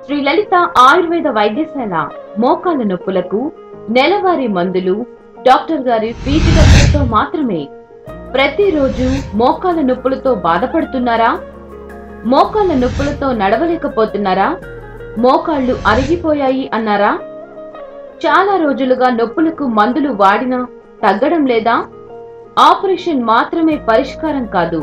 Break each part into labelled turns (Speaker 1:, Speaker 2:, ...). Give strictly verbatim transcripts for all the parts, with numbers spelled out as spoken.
Speaker 1: శ్రీ లలిత ఆయుర్వేద వైద్యశాల మోకాళ్ళ నొప్పులకు నెలవారీ మందులు డాక్టర్ గారి ఫీజు డబ్బులతో మాత్రమే. ప్రతిరోజు మోకాళ్ళ నొప్పులతో బాధపడుతున్నారా? మోకాళ్ళ నొప్పులతో నడవలేకపోతున్నారా? మోకాళ్ళు అరిగిపోయాయి అన్నారా? చాలా రోజులుగా నొప్పులకు మందులు వాడినా తగ్గడం లేదా? ఆపరేషన్ మాత్రమే పరిష్కారం కాదు.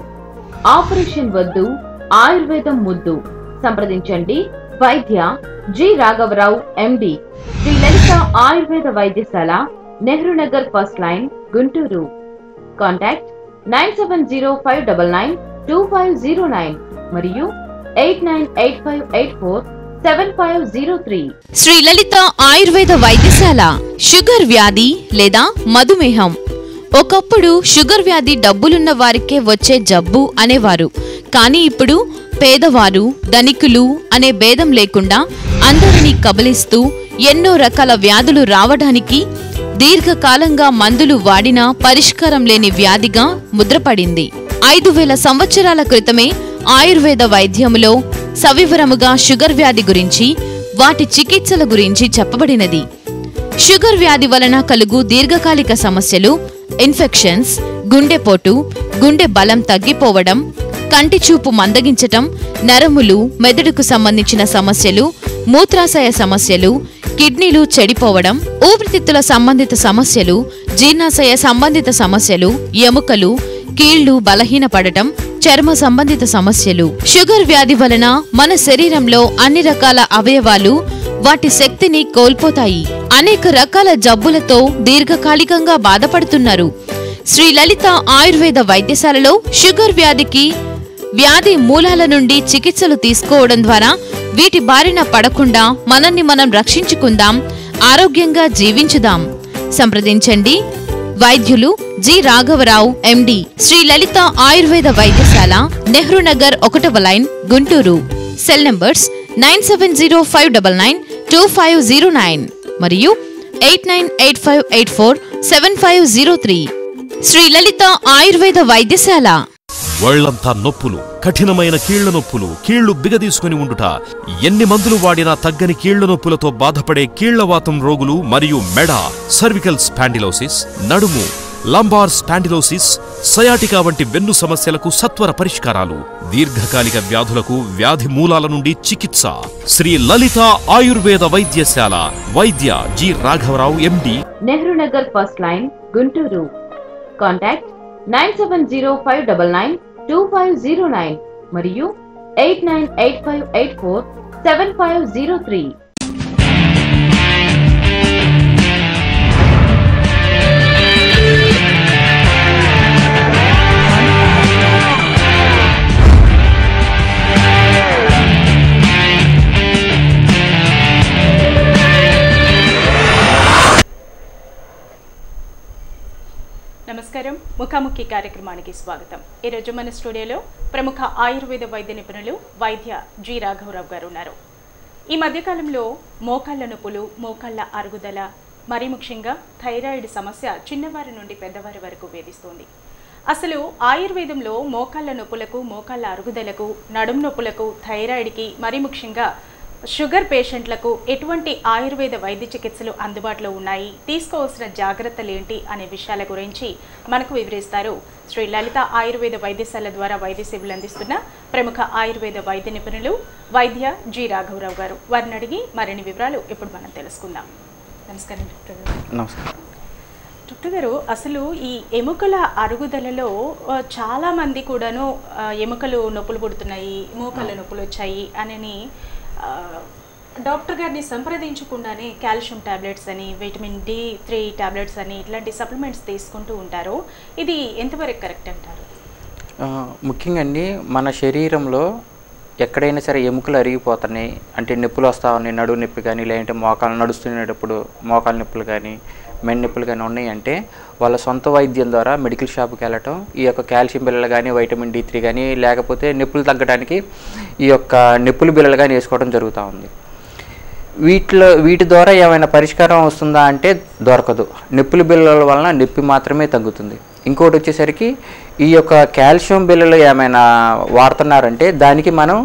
Speaker 1: ఆపరేషన్ వద్దు, ఆయుర్వేదం ముద్దు. సంప్రదించండి వైద్య జి రాఘవరావు ఎండి, Shri Lalitha Ayurveda Vaidyasala, Nehru Nagar first line, Guntur. Contact nine seven zero five nine nine two five zero nine మరియు eight nine eight five eight four seven five zero three.
Speaker 2: Shri Lalitha Ayurveda Vaidyasala. Sugar వ్యాధి లేదా మధుమేహం. ఒకప్పుడు షుగర్ వ్యాధి డబ్బులున్న వారికే వచ్చే జబ్బు అనేవారు. కానీ ఇప్పుడు పేదవారు ధనికులు అనే భేదం లేకుండా అందరినీ కబలిస్తూ ఎన్నో రకాల వ్యాధులు రావడానికి దీర్ఘకాలంగా మందులు వాడినా పరిష్కారం లేని వ్యాధిగా ముద్రపడింది. ఐదు వేల సంవత్సరాల క్రితమే ఆయుర్వేద వైద్యములో సవివరముగా షుగర్ వ్యాధి గురించి, వాటి చికిత్సల గురించి చెప్పబడినది. షుగర్ వ్యాధి వలన కలుగు దీర్ఘకాలిక సమస్యలు ఇన్ఫెక్షన్స్, గుండెపోటు, గుండె బలం తగ్గిపోవడం, కంటి చూపు మందగించటం, నరములు మెదడుకు సంబంధించిన సమస్యలు, మూత్రాశయ సమస్యలు, కిడ్నీలు చెడిపోవడం, ఊపిరితిత్తుల సంబంధిత సమస్యలు, జీర్ణాశయ సంబంధిత సమస్యలు, ఎముకలు, కీళ్లు బలహీనపడటం, చర్మ సంబంధిత సమస్యలు. షుగర్ వ్యాధి వలన మన శరీరంలో అన్ని రకాల అవయవాలు వాటి శక్తిని కోల్పోతాయి. అనేక రకాల జబ్బులతో దీర్ఘకాలికంగా బాధపడుతున్నారు. శ్రీ లలిత ఆయుర్వేద వైద్యశాలలో షుగర్ వ్యాధికి వ్యాధి మూలాల నుండి చికిత్సలు తీసుకోవడం ద్వారా వీటి బారిన పడకుండా మనల్ని మనం రక్షించుకుందాం, ఆరోగ్యంగా జీవించుదాం. సంప్రదించండి వైద్యులు జి రాఘవరావు ఎండి, శ్రీ లలిత ఆయుర్వేద వైద్యశాల, నెహ్రూ నగర్ ఒకటవ line, Guntur. Cell numbers nine seven zero five nine nine two five zero nine మరియు eight nine eight five eight four seven five zero three. Shri Lalitha Ayurveda Vaidyasala.
Speaker 3: ఒళ్లంతా నొప్పులు, కఠినమైన కీళ్ల నొప్పులు, కీళ్లు బిగదీసుకుని ఉండుట, ఎన్ని మందులు వాడినా తగ్గని కీళ్ల నొప్పులతో బాధపడే కీళ్లవాతం రోగులు మరియు మెడ, సర్వికల్ స్పాండిలోసిస్, నడుము, లంబార్ స్పాండిలోసిస్, సయాటికా వంటి వెన్ను సమస్యలకు సత్వర పరిష్కారాలు. దీర్ఘకాలిక వ్యాధులకు వ్యాధి మూలాల నుండి చికిత్స. శ్రీ లలిత ఆయుర్వేద వైద్యశాల. వైద్య జి రాఘవరావు MD,
Speaker 1: Nehru Nagar first line, Guntur. Contact nine seven zero five nine nine two five zero nine మరియు eight nine eight five eight four seven five zero three.
Speaker 4: నమస్కారం. ముఖాముఖి కార్యక్రమానికి స్వాగతం. ఈరోజు మన స్టూడియోలో ప్రముఖ ఆయుర్వేద వైద్య నిపుణులు వైద్య జి రాఘవరావు గారు ఉన్నారు. ఈ మధ్యకాలంలో మోకాళ్ళ నొప్పులు, మోకాళ్ళ అరుగుదల, మరీ ముఖ్యంగా థైరాయిడ్ సమస్య చిన్నవారి నుండి పెద్దవారి వరకు వేధిస్తోంది. అసలు ఆయుర్వేదంలో మోకాళ్ళ నొప్పులకు, మోకాళ్ళ అరుగుదలకు, నడుము నొప్పులకు, థైరాయిడ్కి, మరీ ముఖ్యంగా షుగర్ పేషెంట్లకు ఎటువంటి ఆయుర్వేద వైద్య చికిత్సలు అందుబాటులో ఉన్నాయి, తీసుకోవాల్సిన జాగ్రత్తలు ఏంటి అనే విషయాల గురించి మనకు వివరిస్తారు శ్రీ లలిత ఆయుర్వేద వైద్యశాల ద్వారా వైద్య సేవలు అందిస్తున్న ప్రముఖ ఆయుర్వేద వైద్య నిపుణులు వైద్య జి రాఘవరావు గారు. వారిని అడిగి మరిన్ని వివరాలు ఇప్పుడు మనం తెలుసుకుందాం. నమస్కారం డాక్టర్ గారు.
Speaker 5: నమస్కారం
Speaker 4: డాక్టర్ గారు. అసలు ఈ ఎముకల అరుగుదలలో చాలామంది కూడాను ఎముకలు నొప్పులు పుడుతున్నాయి, మోకాళ్ళ నొప్పులు వచ్చాయి అని డాక్టర్ గారిని సంప్రదించకుండానే కాల్షియం టాబ్లెట్స్ అని, విటమిన్ డి త్రీ టాబ్లెట్స్ అని ఇట్లాంటి సప్లిమెంట్స్ తీసుకుంటూ ఉంటారు. ఇది ఎంతవరకు కరెక్ట్ అంటారు?
Speaker 5: ముఖ్యంగా అండి, మన శరీరంలో ఎక్కడైనా సరే ఎముకలు అరిగిపోతున్నాయి అంటే నొప్పులు వస్తూ ఉన్నాయి, నడువు నొప్పి కానీ, లేదంటే మోకాలు నడుస్తున్నప్పుడు మోకాలు నొప్పులు కానీ, మెడ నొప్పులు కానీ ఉన్నాయి అంటే వాళ్ళ సొంత వైద్యం ద్వారా మెడికల్ షాప్కి వెళ్ళటం, ఈ యొక్క కాల్షియం బిళ్ళలు కానీ, వైటమిన్ డి త్రీ కానీ, లేకపోతే నొప్పులు తగ్గడానికి ఈ యొక్క నొప్పుల బిళ్ళలు కానీ వేసుకోవడం జరుగుతూ ఉంది. వీటిలో వీటి ద్వారా ఏమైనా పరిష్కారం వస్తుందా అంటే దొరకదు. నొప్పుల బిళ్ళల వలన నొప్పి మాత్రమే తగ్గుతుంది. ఇంకోటి వచ్చేసరికి ఈ యొక్క కాల్షియం బిళ్ళలు ఏమైనా వాడుతున్నారంటే దానికి మనం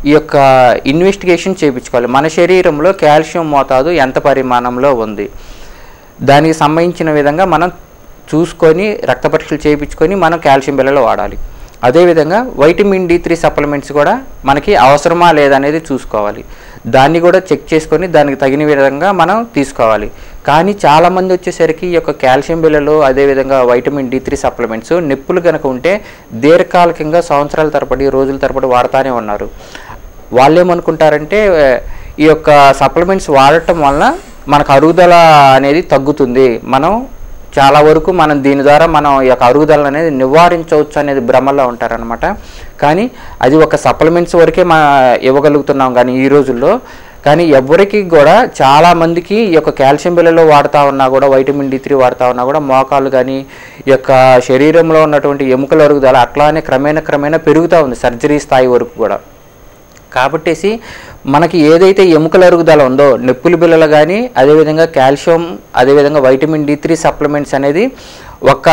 Speaker 5: ఈ యొక్క ఇన్వెస్టిగేషన్ చేయించుకోవాలి. మన శరీరంలో కాల్షియం మోతాదు ఎంత పరిమాణంలో ఉంది, దానికి సంబంధించిన విధంగా మనం చూసుకొని రక్త పరీక్షలు చేయించుకొని మనం కాల్షియం బిళ్ళలు వాడాలి. అదేవిధంగా వైటమిన్ డి త్రీ సప్లిమెంట్స్ కూడా మనకి అవసరమా లేదనేది చూసుకోవాలి. దాన్ని కూడా చెక్ చేసుకొని దానికి తగిన విధంగా మనం తీసుకోవాలి. కానీ చాలామంది వచ్చేసరికి ఈ యొక్క కాల్షియం బిళ్ళలు అదేవిధంగా వైటమిన్ డి త్రీ సప్లిమెంట్స్ నొప్పులు కనుక ఉంటే దీర్ఘకాలికంగా సంవత్సరాల తరబడి రోజుల తరబడి వాడుతూనే ఉన్నారు. వాళ్ళు ఏమనుకుంటారంటే ఈ యొక్క సప్లిమెంట్స్ వాడటం వలన మనకు అరుగుదల అనేది తగ్గుతుంది, మనం చాలా వరకు మనం దీని ద్వారా మనం ఈ యొక్క అరుగుదల అనేది నివారించవచ్చు అనేది భ్రమలో ఉంటారనమాట. కానీ అది ఒక సప్లిమెంట్స్ వరకే మా ఇవ్వగలుగుతున్నాం కానీ ఈ రోజుల్లో. కానీ ఎవరికి కూడా చాలామందికి ఈ యొక్క కాల్షియం బిళ్ళలో వాడుతూ ఉన్నా కూడా వైటమిన్ డి త్రీ వాడుతూ ఉన్నా కూడా మోకాలు కానీ ఈ యొక్క శరీరంలో ఉన్నటువంటి ఎముకల అరుగుదల అట్లానే క్రమేణా క్రమేణా పెరుగుతూ ఉంది సర్జరీ స్థాయి వరకు కూడా. కాబట్టేసి మనకి ఏదైతే ఎముకల అరుగుదల ఉందో నొప్పుల బిళ్ళలు కానీ అదేవిధంగా కాల్షియం అదేవిధంగా వైటమిన్ డి త్రీ సప్లిమెంట్స్ అనేది ఒక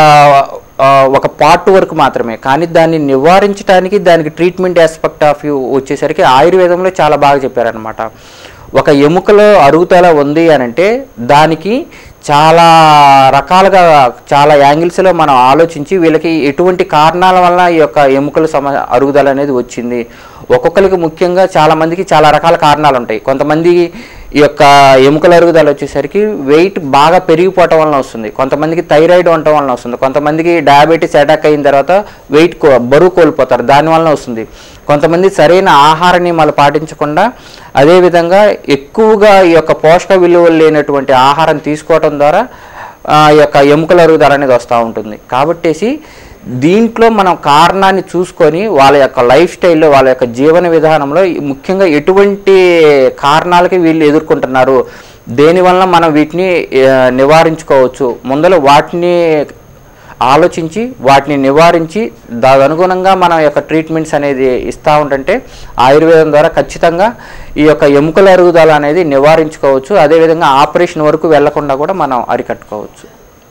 Speaker 5: ఒక పార్ట్ వరకు మాత్రమే. కానీ దాన్ని నివారించడానికి దానికి ట్రీట్మెంట్ ఆస్పెక్ట్ ఆఫ్ వ్యూ వచ్చేసరికి ఆయుర్వేదంలో చాలా బాగా చెప్పారనమాట. ఒక ఎముకలో అరుగుదల ఉంది అని అంటే దానికి చాలా రకాలుగా చాలా యాంగిల్స్లో మనం ఆలోచించి వీళ్ళకి ఎటువంటి కారణాల వల్ల ఈ యొక్క ఎముకల సమ అరుగుదల అనేది వచ్చింది. ఒక్కొక్కరికి ముఖ్యంగా చాలామందికి చాలా రకాల కారణాలు ఉంటాయి. కొంతమంది ఈ యొక్క ఎముకల అరుగుదల వచ్చేసరికి వెయిట్ బాగా పెరిగిపోవటం వలన వస్తుంది, కొంతమందికి థైరాయిడ్ ఉండటం వలన వస్తుంది, కొంతమందికి డయాబెటీస్ అటాక్ అయిన తర్వాత వెయిట్ బరువు కోల్పోతారు దానివలన వస్తుంది, కొంతమంది సరైన ఆహార నియమాలు పాటించకుండా అదేవిధంగా ఎక్కువగా ఈ యొక్క పోషక విలువలు లేనటువంటి ఆహారం తీసుకోవటం ద్వారా ఈ యొక్క ఎముకల అరుగుదల అనేది వస్తూ ఉంటుంది. కాబట్టేసి దీంట్లో మనం కారణాన్ని చూసుకొని వాళ్ళ యొక్క లైఫ్ స్టైల్లో వాళ్ళ యొక్క జీవన విధానంలో ముఖ్యంగా ఎటువంటి కారణాలకి వీళ్ళు ఎదుర్కొంటున్నారు, దేనివల్ల మనం వీటిని నివారించుకోవచ్చు, ముందర వాటిని ఆలోచించి వాటిని నివారించి దాని అనుగుణంగా మన యొక్క ట్రీట్మెంట్స్ అనేది ఇస్తూ ఉంటుంటే ఆయుర్వేదం ద్వారా ఖచ్చితంగా ఈ యొక్క ఎముకల అరుగుదల అనేది నివారించుకోవచ్చు. అదేవిధంగా ఆపరేషన్ వరకు వెళ్లకుండా కూడా మనం అరికట్టుకోవచ్చు.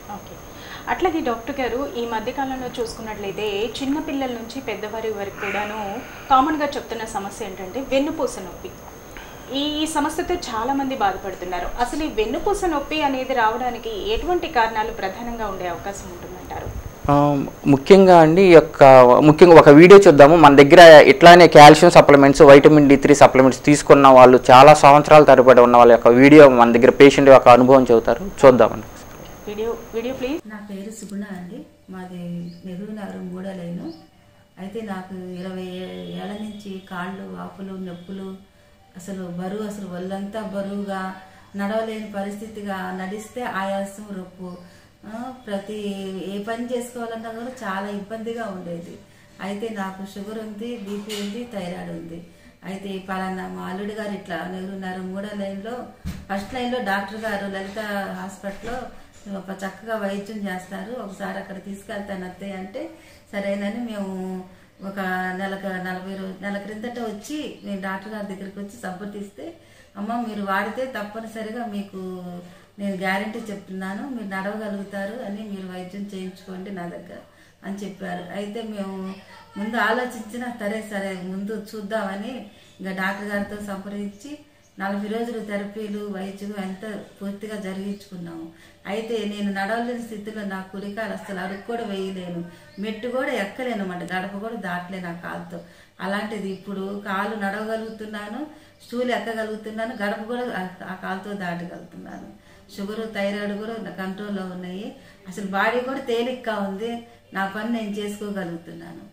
Speaker 4: అట్లాగే డాక్టర్ గారు ఈ మధ్యకాలంలో చూసుకున్నట్లయితే చిన్నపిల్లల నుంచి పెద్దవారి వరకు కూడాను కామన్గా చెప్తున్న సమస్య ఏంటంటే వెన్నుపూస నొప్పి. ఈ సమస్యతో చాలామంది బాధపడుతున్నారు. అసలు ఈ వెన్నుపూస నొప్పి అనేది రావడానికి ఎటువంటి కారణాలు ప్రధానంగా ఉండే అవకాశం ఉంటుందంటారు?
Speaker 5: ముఖ్యంగా అండి ఈ యొక్క ముఖ్యంగా ఒక వీడియో చూద్దాము. మన దగ్గర ఇట్లానే calcium supplements vitamin D three supplements తీసుకున్న వాళ్ళు చాలా సంవత్సరాల తరబడి ఉన్న వాళ్ళ యొక్క వీడియో మన దగ్గర పేషెంట్ యొక్క అనుభవం చెబుతారు, చూద్దామండి.
Speaker 4: Video video please.
Speaker 6: నా పేరు సుగుణ అండి, మాది నెహ్రూ నగర్ మూడో లైను. అయితే నాకు ఇరవై ఏళ్ళ నుంచి కాళ్ళు వాపులు నొప్పులు, అసలు బరువు అసలు ఒళ్ళంతా బరువుగా నడవలేని పరిస్థితిగా, నడిస్తే ఆయాసం రొప్పు, ప్రతి ఏ పని చేసుకోవాలన్నా కూడా చాలా ఇబ్బందిగా ఉండేది. అయితే నాకు షుగర్ ఉంది, బీపీ ఉంది, థైరాయిడ్ ఉంది. అయితే పలానా మా అల్లుడి గారు ఇట్లా నెహ్రూనగర్ మూడో లైన్లో ఫస్ట్ లైన్లో డాక్టర్ గారు లలిత హాస్పిటల్లో చక్కగా వైద్యం చేస్తారు, ఒకసారి అక్కడ తీసుకెళ్తాను అత్తయ్య అంటే సరేనని మేము ఒక నెలకు నలభై రోజు నెల క్రిందట వచ్చి నేను డాక్టర్ గారి దగ్గరికి వచ్చి సంప్రదిస్తే, అమ్మ మీరు వాడితే తప్పనిసరిగా మీకు నేను గ్యారెంటీ చెప్తున్నాను, మీరు నడవగలుగుతారు అని, మీరు వైద్యం చేయించుకోండి నా దగ్గర అని చెప్పారు. అయితే మేము ముందు ఆలోచించిన సరే సరే ముందు చూద్దామని ఇంకా డాక్టర్ గారితో సంప్రదించి నలభై రోజులు థెరపీలు వైద్యం ఎంత పూర్తిగా జరిగించుకున్నాము. అయితే నేను నడవలేని స్థితిలో నా కుడికాలు అసలు అడుగు కూడా వేయలేను, మెట్టు కూడా ఎక్కలేను అన్నమాట, గడప కూడా దాటలేను ఆ కాలుతో. అలాంటిది ఇప్పుడు కాలు నడవగలుగుతున్నాను, స్టూల్ ఎక్కగలుగుతున్నాను, గడప కూడా ఆ కాలుతో దాటగలుగుతున్నాను. షుగర్ థైరాయిడ్ కూడా నా కంట్రోల్లో ఉన్నాయి, అసలు బాడీ కూడా తేలిగ్గా ఉంది, నా పని నేను చేసుకోగలుగుతున్నాను.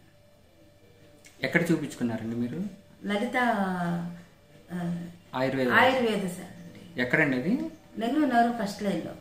Speaker 5: ఎక్కడ చూపించుకున్నారండి మీరు?
Speaker 6: లలిత
Speaker 5: ఆయుర్వేద
Speaker 6: ఆయుర్వేద సార్ అండి.
Speaker 5: ఎక్కడండి అది?
Speaker 6: నెహ్రూ నగర్ ఫస్ట్ లైన్లో.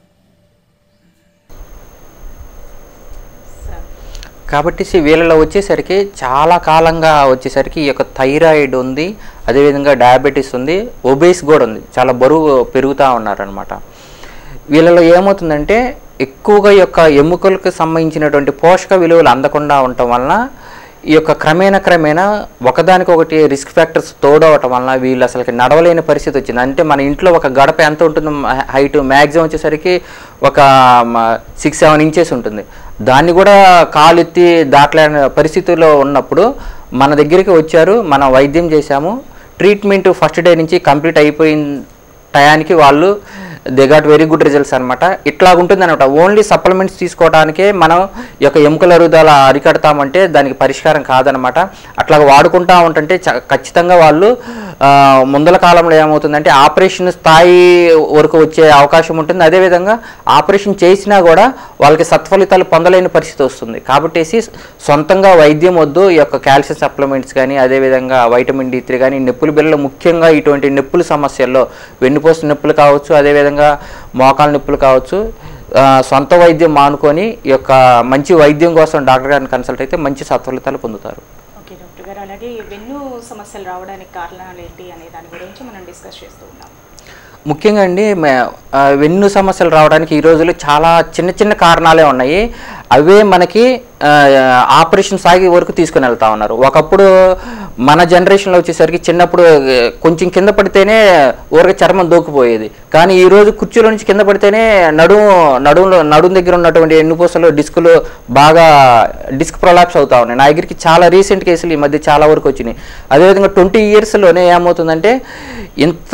Speaker 5: కాబట్టి వీళ్ళలో వచ్చేసరికి చాలా కాలంగా వచ్చేసరికి ఈ యొక్క థైరాయిడ్ ఉంది, అదేవిధంగా డయాబెటీస్ ఉంది, ఒబేస్ కూడా ఉంది, చాలా బరువు పెరుగుతూ ఉన్నారనమాట. వీళ్ళలో ఏమవుతుందంటే ఎక్కువగా ఈ యొక్క ఎముకలకు సంబంధించినటువంటి పోషక విలువలు అందకుండా ఉండటం వలన ఈ యొక్క క్రమేణా క్రమేణా ఒకదానికొకటి రిస్క్ ఫ్యాక్టర్స్ తోడవటం వలన వీళ్ళు అసలుకి నడవలేని పరిస్థితి వచ్చింది. అంటే మన ఇంట్లో ఒక గడప ఎంత ఉంటుంది హైట్, మ్యాక్సిమం వచ్చేసరికి ఒక సిక్స్ సెవెన్ ఇంచెస్ ఉంటుంది, దాన్ని కూడా కాలు ఎత్తి దాటలేని పరిస్థితుల్లో ఉన్నప్పుడు మన దగ్గరికి వచ్చారు, మనం వైద్యం చేశాము, ట్రీట్మెంట్ ఫస్ట్ డే నుంచి కంప్లీట్ అయిపోయిన టయానికి వాళ్ళు they got very good results అనమాట. ఇట్లా ఉంటుంది అనమాట. ఓన్లీ సప్లిమెంట్స్ తీసుకోవడానికే మనం ఈ యొక్క ఎముకల అరుగుదల అరికడతామంటే దానికి పరిష్కారం కాదనమాట. అట్లా వాడుకుంటా ఉంటుంటే ఖచ్చితంగా వాళ్ళు ముందల కాలంలో ఏమవుతుందంటే ఆపరేషన్ స్థాయి వరకు వచ్చే అవకాశం ఉంటుంది. అదేవిధంగా ఆపరేషన్ చేసినా కూడా వాళ్ళకి సత్ఫలితాలు పొందలేని పరిస్థితి వస్తుంది. కాబట్టి సొంతంగా వైద్యం వద్దు, ఈ యొక్క కాల్షియం సప్లిమెంట్స్ కానీ అదేవిధంగా వైటమిన్ డి త్రీ కానీ నొప్పుల బిళ్ళలో ముఖ్యంగా ఇటువంటి నొప్పుల సమస్యల్లో వెన్నుపూస నొప్పులు కావచ్చు, అదేవిధంగా మోకాల నొప్పులు కావచ్చు, సొంత వైద్యం మానుకొని ఈ యొక్క మంచి వైద్యం కోసం డాక్టర్ గారిని కన్సల్ట్ అయితే మంచి సత్ఫలితాలు పొందుతారు.
Speaker 4: ఓకే డాక్టర్ గారు, అలాగే వెన్ను సమస్యలు రావడానికి కారణాలు ఏంటి అనే దాని గురించి మనం డిస్కస్ చేస్తూ ఉన్నాం.
Speaker 5: ముఖ్యంగా అండి వెన్ను సమస్యలు రావడానికి ఈ రోజుల్లో చాలా చిన్న చిన్న కారణాలే ఉన్నాయి. అవే మనకి ఆపరేషన్ సాగి వరకు తీసుకుని వెళ్తా ఉన్నారు. ఒకప్పుడు మన జనరేషన్లో వచ్చేసరికి చిన్నప్పుడు కొంచెం కింద పడితేనే ఊరికి చర్మం దూకిపోయేది. కానీ ఈరోజు కుర్చీలో నుంచి కింద పడితేనే నడుము నడుములో నడుము దగ్గర ఉన్నటువంటి ఎన్నుపూసలు డిస్కులు బాగా డిస్క్ ప్రొలాప్స్ అవుతా ఉన్నాయి. నా దగ్గరికి చాలా రీసెంట్ కేసులు ఈ మధ్య చాలా వరకు వచ్చినాయి. అదేవిధంగా ట్వంటీ ఇయర్స్లోనే ఏమవుతుందంటే ఇంత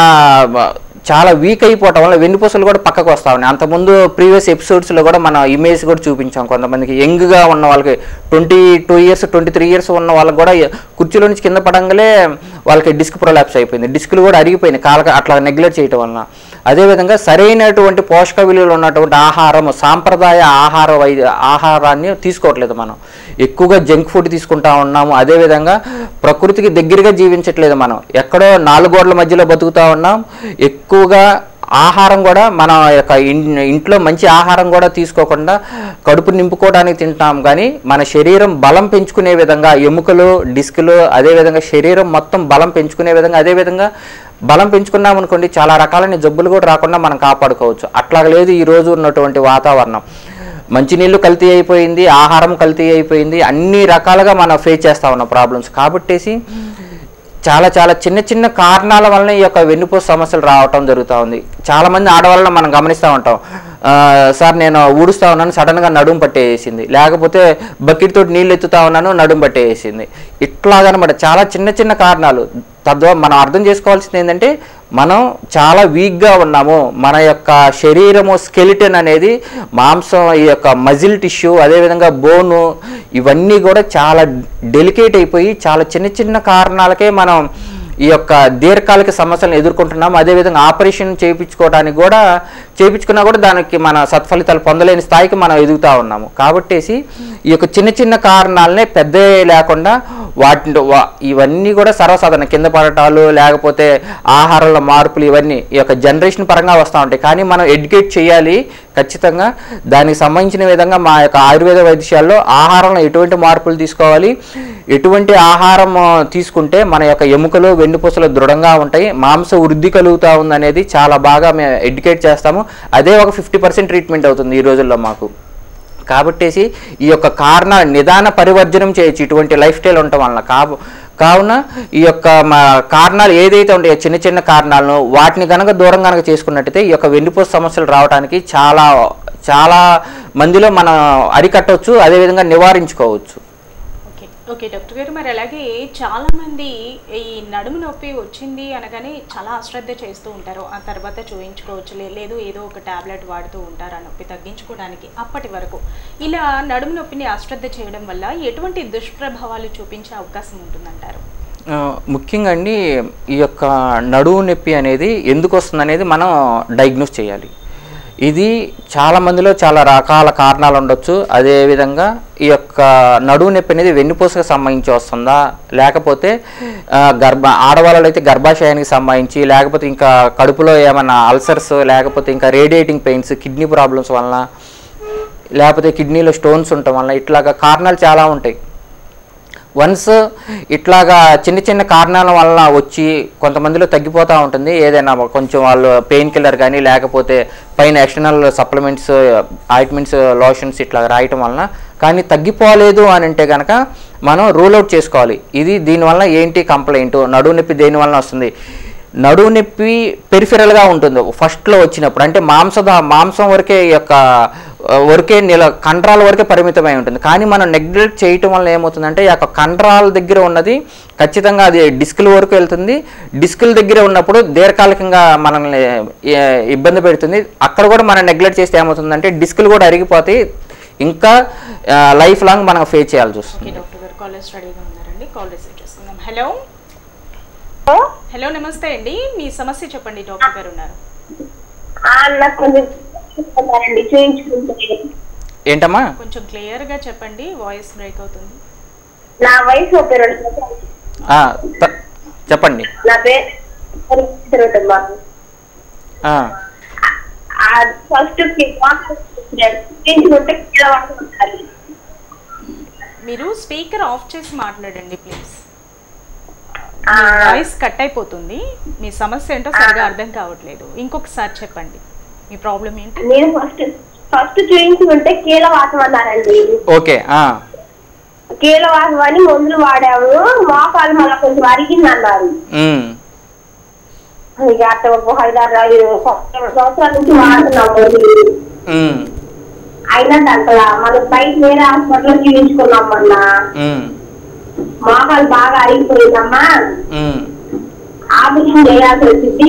Speaker 5: చాలా వీక్ అయిపోవటం వల్ల వెన్నుపూసలు కూడా పక్కకు వస్తూ ఉన్నాయి. అంతకుముందు ప్రీవియస్ ఎపిసోడ్స్లో కూడా మన ఇమేజ్ కూడా చూపించాం. కొంతమందికి యంగ్గా ఉన్న వాళ్ళకి twenty two years twenty three years ఉన్న వాళ్ళకి కూడా కుర్చీలో నుంచి కింద పడంగానే వాళ్ళకి డిస్క్ ప్రొలాప్స్ అయిపోయింది. డిస్కులు కూడా అరిగిపోయినాయి కాళ్ళకి అట్లా నెగ్లెక్ట్ చేయటం వలన. అదేవిధంగా సరైనటువంటి పోషక విలువలు ఉన్నటువంటి ఆహారం, సాంప్రదాయ ఆహార వైద్య ఆహారాన్ని తీసుకోవట్లేదు. మనం ఎక్కువగా జంక్ ఫుడ్ తీసుకుంటా ఉన్నాము. అదేవిధంగా ప్రకృతికి దగ్గరగా జీవించట్లేదు. మనం ఎక్కడో నాలుగు గోడల మధ్యలో బతుకుతూ ఉన్నాం. ఎక్కువగా ఆహారం కూడా మన యొక్క ఇంట్లో మంచి ఆహారం కూడా తీసుకోకుండా కడుపు నింపుకోవడానికి తింటాం. కానీ మన శరీరం బలం పెంచుకునే విధంగా ఎముకలు, డిస్కులు, అదేవిధంగా శరీరం మొత్తం బలం పెంచుకునే విధంగా అదేవిధంగా బలం పెంచుకున్నాం అనుకోండి చాలా రకాలైన జబ్బులు కూడా రాకుండా మనం కాపాడుకోవచ్చు. అట్లా లేదు ఈరోజు ఉన్నటువంటి వాతావరణం. మంచినీళ్ళు కల్తీ అయిపోయింది, ఆహారం కల్తీ అయిపోయింది, అన్ని రకాలుగా మనం ఫేస్ చేస్తూ ఉన్నాం ప్రాబ్లమ్స్. కాబట్టేసి చాలా చాలా చిన్న చిన్న కారణాల వలన ఈ యొక్క వెన్నుపూస సమస్యలు రావటం జరుగుతూ ఉంది. చాలామంది ఆడవాళ్ళని మనం గమనిస్తూ ఉంటాం. సార్ నేను ఊడుస్తూ ఉన్నాను, సడన్గా నడుము పట్టేసింది, లేకపోతే బకెట్ తోటి నీళ్ళు ఎత్తుతా ఉన్నాను, నడుము పట్టేసింది. ఇట్లాగనమాట చాలా చిన్న చిన్న కారణాలు. తద్వారా మనం అర్థం చేసుకోవాల్సింది ఏంటంటే మనం చాలా వీక్గా ఉన్నాము. మన యొక్క శరీరము స్కెలిటన్ అనేది మాంసం, ఈ యొక్క మజిల్ టిష్యూ, అదేవిధంగా బోను, ఇవన్నీ కూడా చాలా డెలికేట్ అయిపోయి చాలా చిన్న చిన్న కారణాలకే మనం ఈ యొక్క దీర్ఘకాలిక సమస్యలను ఎదుర్కొంటున్నాము. అదేవిధంగా ఆపరేషన్ చేయించుకోవడానికి కూడా చేయించుకున్నా కూడా దానికి మన సత్ఫలితాలు పొందలేని స్థాయికి మనం ఎదుగుతూ ఉన్నాము. కాబట్టేసి ఈ యొక్క చిన్న చిన్న కారణాలనే పెద్ద లేకుండా వాటి ఇవన్నీ కూడా సర్వసాధారణ కింద పడటాలు లేకపోతే ఆహారంలో మార్పులు ఇవన్నీ ఈ యొక్క జనరేషన్ పరంగా వస్తూ ఉంటాయి. కానీ మనం ఎడ్యుకేట్ చేయాలి ఖచ్చితంగా. దానికి సంబంధించిన విధంగా మా యొక్క ఆయుర్వేద వైద్యశాలలో ఆహారంలో ఎటువంటి మార్పులు తీసుకోవాలి, ఎటువంటి ఆహారం తీసుకుంటే మన యొక్క ఎముకలు వెన్నుపూసలు దృఢంగా ఉంటాయి, మాంస వృద్ధి కలుగుతూ ఉంది అనేది చాలా బాగా మేము ఎడ్యుకేట్ చేస్తాము. అదే ఒక ఫిఫ్టీ పర్సెంట్ ట్రీట్మెంట్ అవుతుంది ఈ రోజుల్లో మాకు. కాబట్టేసి ఈ యొక్క కారణ నిదాన పరివర్జనం చేయొచ్చు ఇటువంటి లైఫ్ స్టైల్ ఉండటం వలన. కాబ కావున ఈ యొక్క మా కారణాలు ఏదైతే ఉంటాయో చిన్న చిన్న కారణాలను వాటిని కనుక దూరం కనుక చేసుకున్నట్టయితే ఈ యొక్క వెన్నుపూస సమస్యలు రావడానికి చాలా చాలా మందిలో మనం అరికట్టవచ్చు, అదేవిధంగా నివారించుకోవచ్చు.
Speaker 4: ఓకే ఓకే డాక్టర్ గారు, మరి అలాగే చాలా మంది ఈ నడుము నొప్పి వచ్చింది అనగానే చాలా అశ్రద్ధ చేస్తూ ఉంటారు. ఆ తర్వాత చూయించుకోవచ్చు, లేదు ఏదో ఒక టాబ్లెట్ వాడుతూ ఉంటారు ఆ నొప్పి తగ్గించుకోవడానికి. అప్పటి వరకు ఇలా నడుము నొప్పిని అశ్రద్ధ చేయడం వల్ల ఎటువంటి దుష్ప్రభావాలు చూపించే అవకాశం ఉంటుందంటారు?
Speaker 5: ముఖ్యంగా అండి ఈ యొక్క నడుము నొప్పి అనేది ఎందుకు వస్తుంది అనేది మనం డయాగ్నోస్ చేయాలి. ఇది చాలామందిలో చాలా రకాల కారణాలు ఉండొచ్చు. అదేవిధంగా ఈ యొక్క నడుము నొప్పి అనేది వెన్నుపూసకు సంబంధించి వస్తుందా, లేకపోతే గర్భ ఆడవాళ్ళలో అయితే గర్భాశయానికి సంబంధించి, లేకపోతే ఇంకా కడుపులో ఏమైనా అల్సర్స్, లేకపోతే ఇంకా రేడియేటింగ్ పెయిన్స్, కిడ్నీ ప్రాబ్లమ్స్ వలన, లేకపోతే కిడ్నీలో స్టోన్స్ ఉండటం వలన ఇట్లాగా కారణాలు చాలా ఉంటాయి. వన్స్ ఇట్లాగా చిన్న చిన్న కారణాల వల్ల వచ్చి కొంతమందిలో తగ్గిపోతూ ఉంటుంది. ఏదైనా కొంచెం వాళ్ళు పెయిన్ కిల్లర్ కానీ లేకపోతే పైన ఎక్స్టర్నల్ సప్లిమెంట్స్, ఆయింట్మెంట్స్, లోషన్స్ ఇట్లా రాయటం వలన. కానీ తగ్గిపోలేదు అని అంటే కనుక మనం రూల్ అవుట్ చేసుకోవాలి. ఇది దీనివల్ల ఏంటి కంప్లైంట్, నడుము నొప్పి దేనివల్ల వస్తుంది. నడువు నొప్పి పెరిఫెరల్గా ఉంటుంది ఫస్ట్లో వచ్చినప్పుడు, అంటే మాంసద మాంసం వరకే ఈ యొక్క వరకే నిల కండరాల వరకే పరిమితమై ఉంటుంది. కానీ మనం నెగ్లెక్ట్ చేయటం వల్ల ఏమవుతుందంటే ఈ యొక్క కండరాల దగ్గర ఉన్నది ఖచ్చితంగా అది డిస్కుల వరకు వెళ్తుంది. డిస్కుల దగ్గర ఉన్నప్పుడు దీర్ఘకాలికంగా మనల్ని ఇబ్బంది పెడుతుంది. అక్కడ కూడా మనం నెగ్లెక్ట్ చేస్తే ఏమవుతుందంటే డిస్కులు కూడా అరిగిపోతాయి, ఇంకా లైఫ్ లాంగ్ మనం ఫేస్ చేయాల్సి వస్తుంది.
Speaker 4: హలో హలో నమస్తే అండి, మీ సమస్య చెప్పండి, డాక్టర్ గారు ఉన్నారు.
Speaker 5: ఏంటమ్మా
Speaker 4: కొంచెం క్లియర్ గా చెప్పండి, వాయిస్ బ్రేక్ అవుతుంది.
Speaker 7: నా వయసు
Speaker 5: చెప్పండి.
Speaker 7: నా పేరు ఫస్ట్
Speaker 4: మీరు స్పీకర్ ఆఫ్ చేసి మాట్లాడండి ప్లీజ్. వాయిస్ కట్ అయిపోతుంది, మీ సమస్య ఏంటో సరిగా అర్థం కావట్లేదు. ఇంకొకసారి చెప్పండి మీ ప్రాబ్లం ఏంటి.
Speaker 7: నేను ఫస్ట్ ఫస్ట్ చూయించుకుంటే కీలవాతం అన్నారండి.
Speaker 5: ఓకే,
Speaker 7: కీలవాతం అని మందులు వాడాము, మోకాలు మళ్ళీ కొంచెం అరిగింది అన్నారు. ఇక అట్లా ఒక ఐదారు సంవత్సరాల నుంచి వాడుతున్నాము. అయినా అట్లా మనం బయట వేరే హాస్పిటల్లో చూయించుకున్నాం. మొన్న మోకాలు బాగా అరిగిపోయిందమ్మా, ఆపరేషన్ చేయాల్సి వచ్చింది.